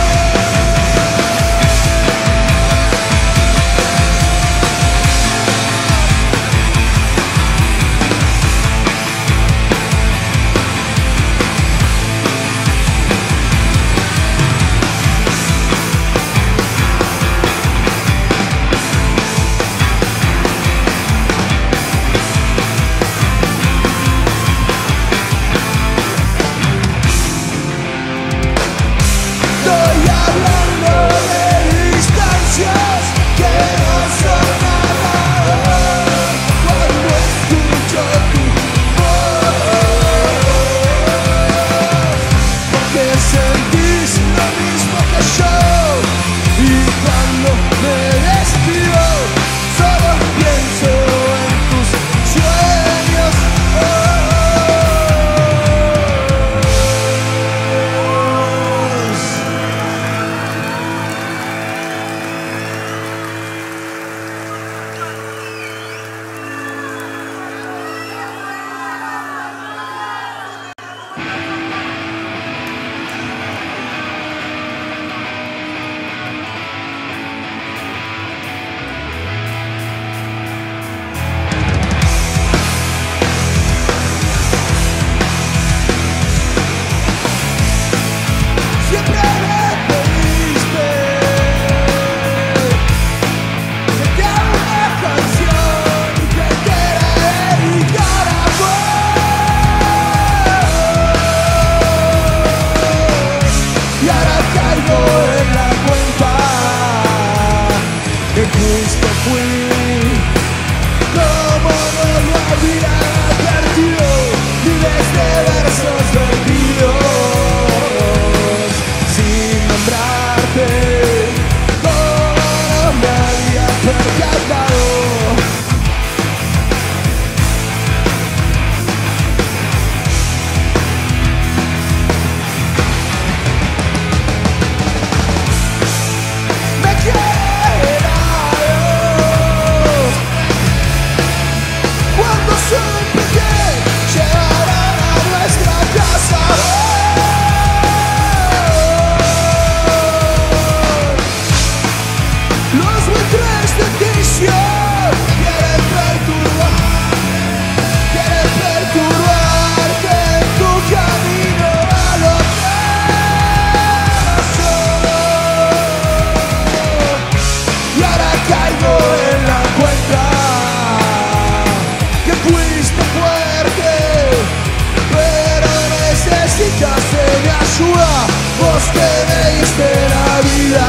diste la vida.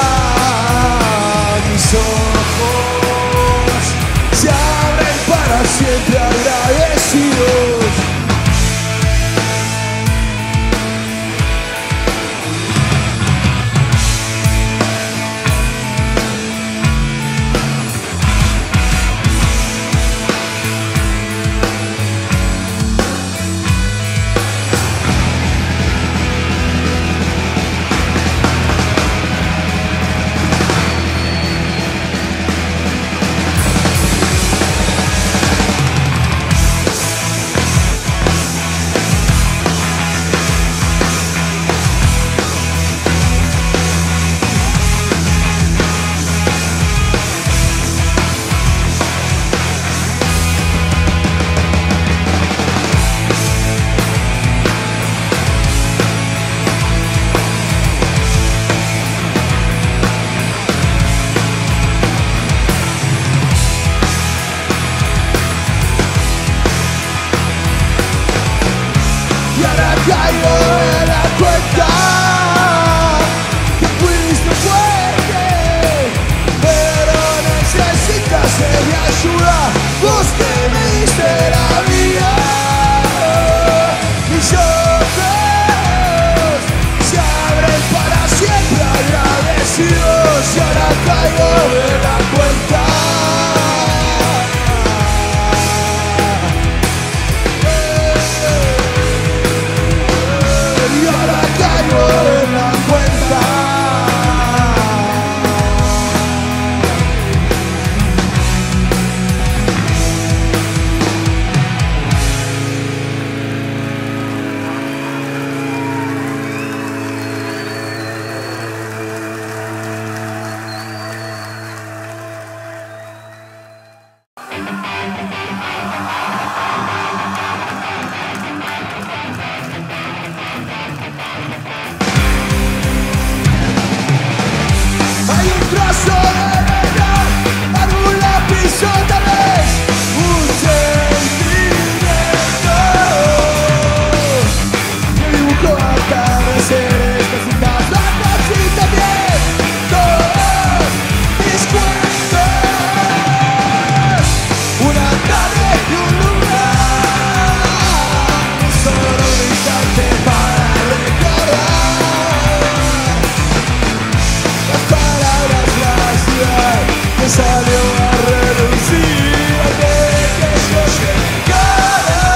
Mis ojos se abren para siempre agradecidos. Caigo en la cuenta que fuiste fuerte, pero necesitas de mi ayuda. Vos que me diste la vida. Mis ojos se abren para siempre agradecidos. Y ahora caigo en la cuenta. En la cuenta. Salió a reducir a que yo llegara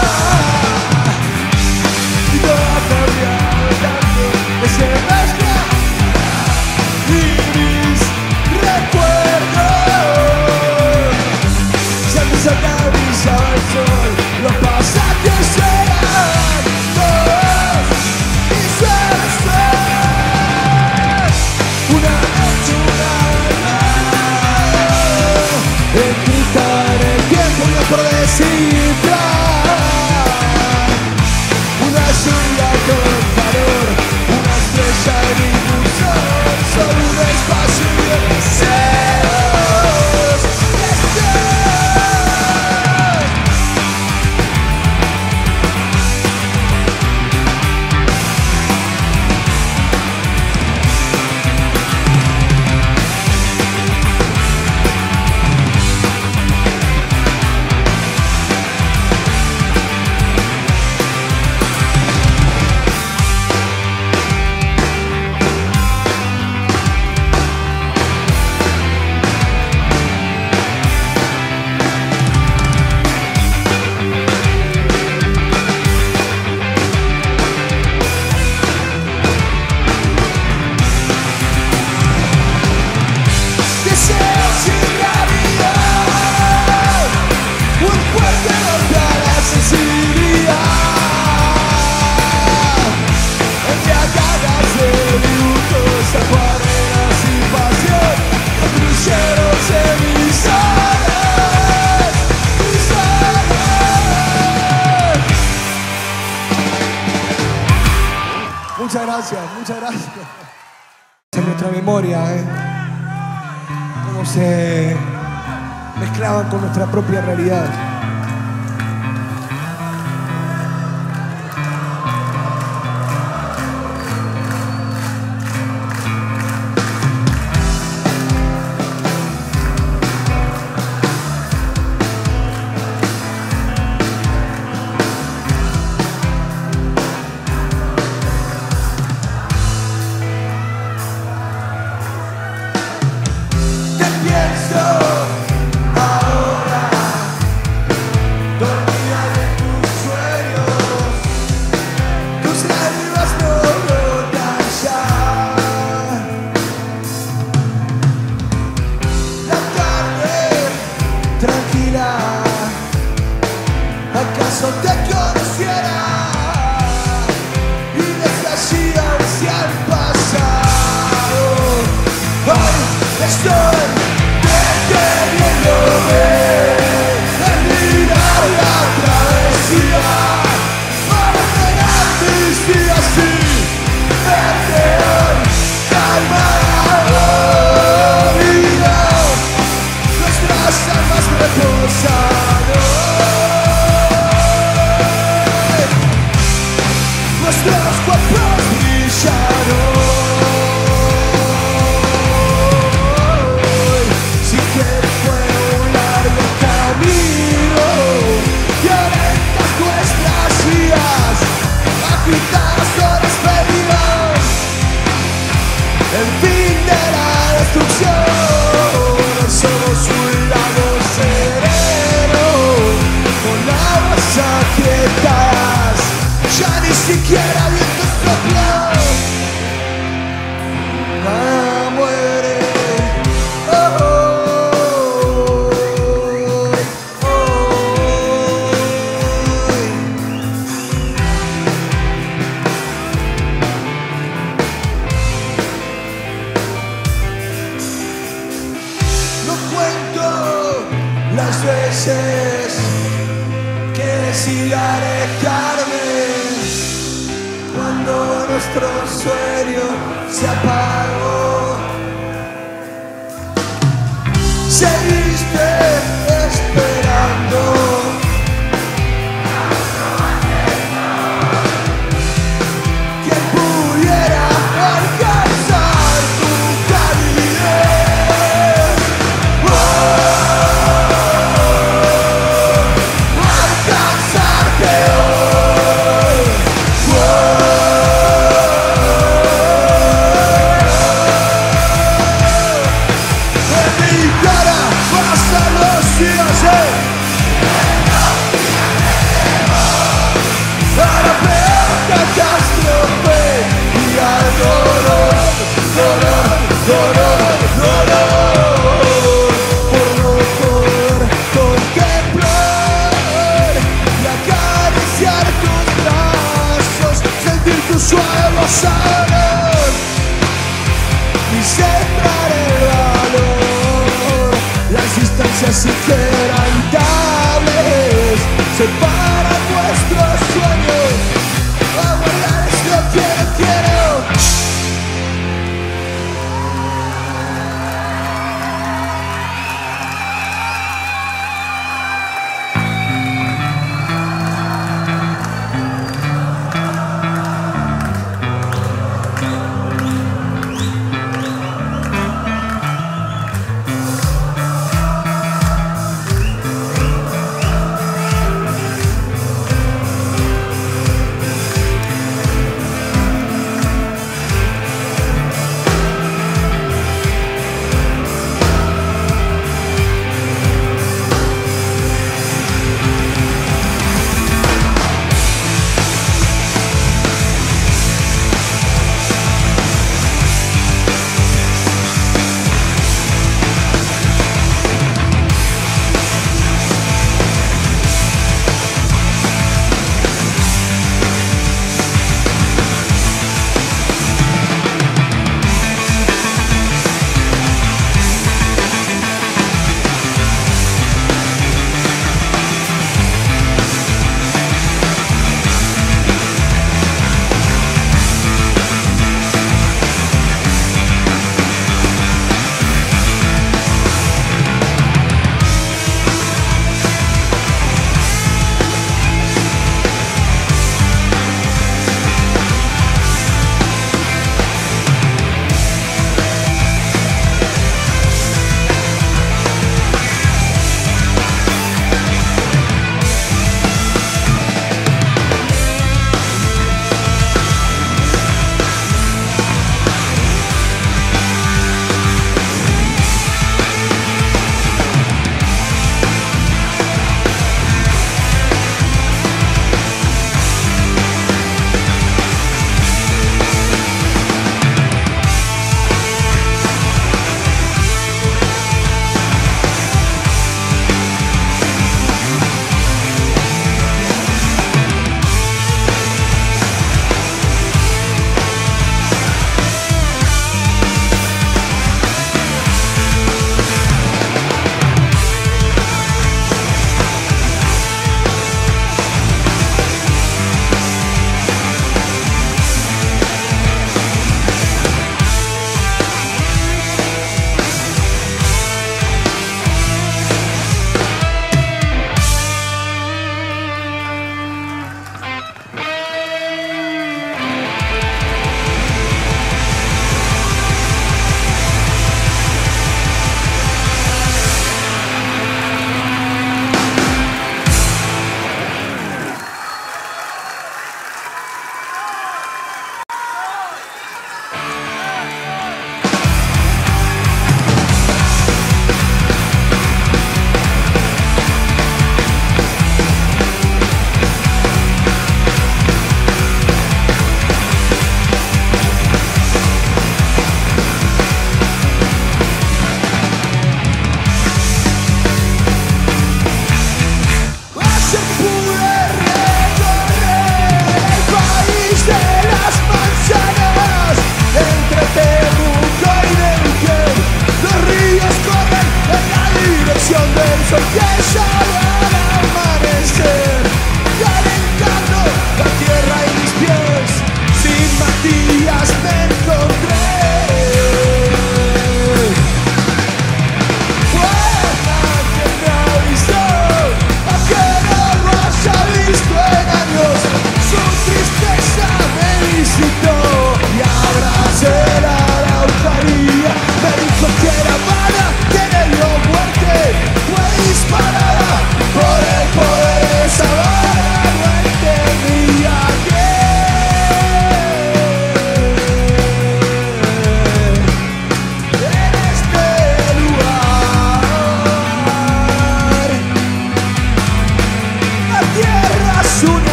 y todo ha cambiado tanto que se mezcla y mis recuerdos. Si antes acariciaba el sol, los pasajes eran todos mis sueños. Una noche, una escrita en el tiempo y no por descifrar. Una lluvia con calor, una estrella en impulsor, solo un espacio de deseos, Muchas gracias, muchas gracias. En nuestra memoria, ¿eh? Cómo se mezclaban con nuestra propia realidad. tranquila. ¿Acaso te conociera? Y desgraciados se han pasado. Hoy estoy deteniéndome en mirar la travesía para frenar mis días y verte hoy calmado. Vida, nuestras almas reposan hoy, nuestros cuerpos brillan hoy. Sí que fue un largo camino, violentas nuestras vidas, agitadas o despedidas, el fin de la destrucción. Somos un lago sereno, con aguas aquietadas, ya ni siquiera vientos soplan. Nada muere. Oh, oh, oh, oh. No cuento las veces que decidí alejarme cuando nuestro sueño se apagó. Seguiste esperando que pudiera alcanzar tu calidez. Oh, alcanzarte hoy. Oh, en mi cara pasan los días, eh. A la peor catástrofe y al dolor, dolor, dolor, dolor, por no poder contemplar y acariciar tus brazos, sentir tu suave rozar y sembrar el valor. Las distancias inquebrantables separan nuestros sueños. Aguardar es lo que no quiero.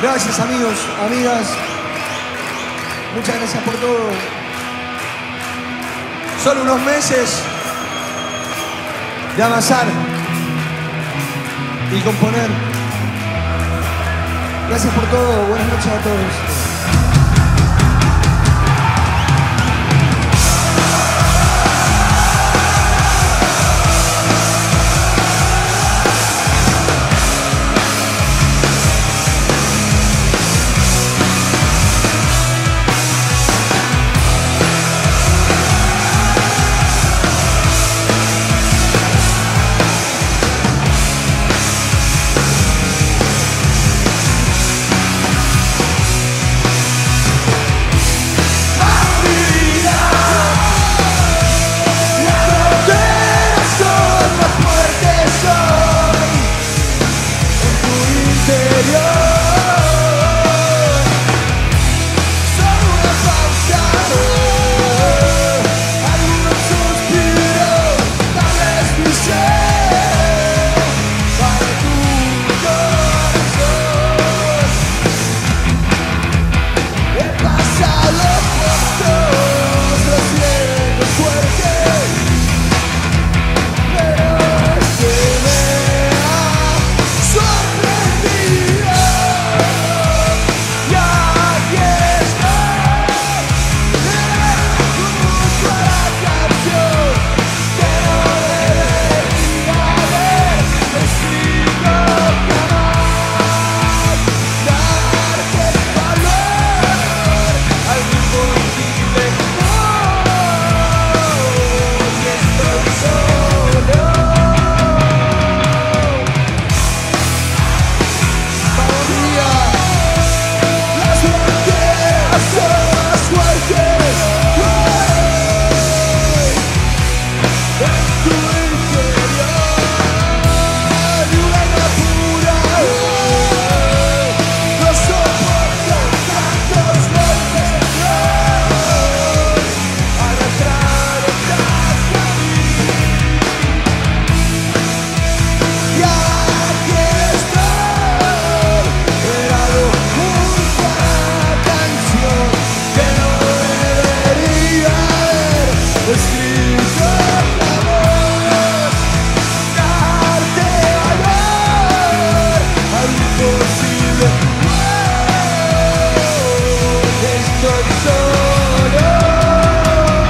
Gracias amigos, amigas. Muchas gracias por todo. Solo unos meses de amasar y componer. Gracias por todo. Buenas noches a todos.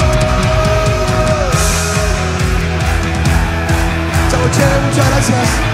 Muchas gracias.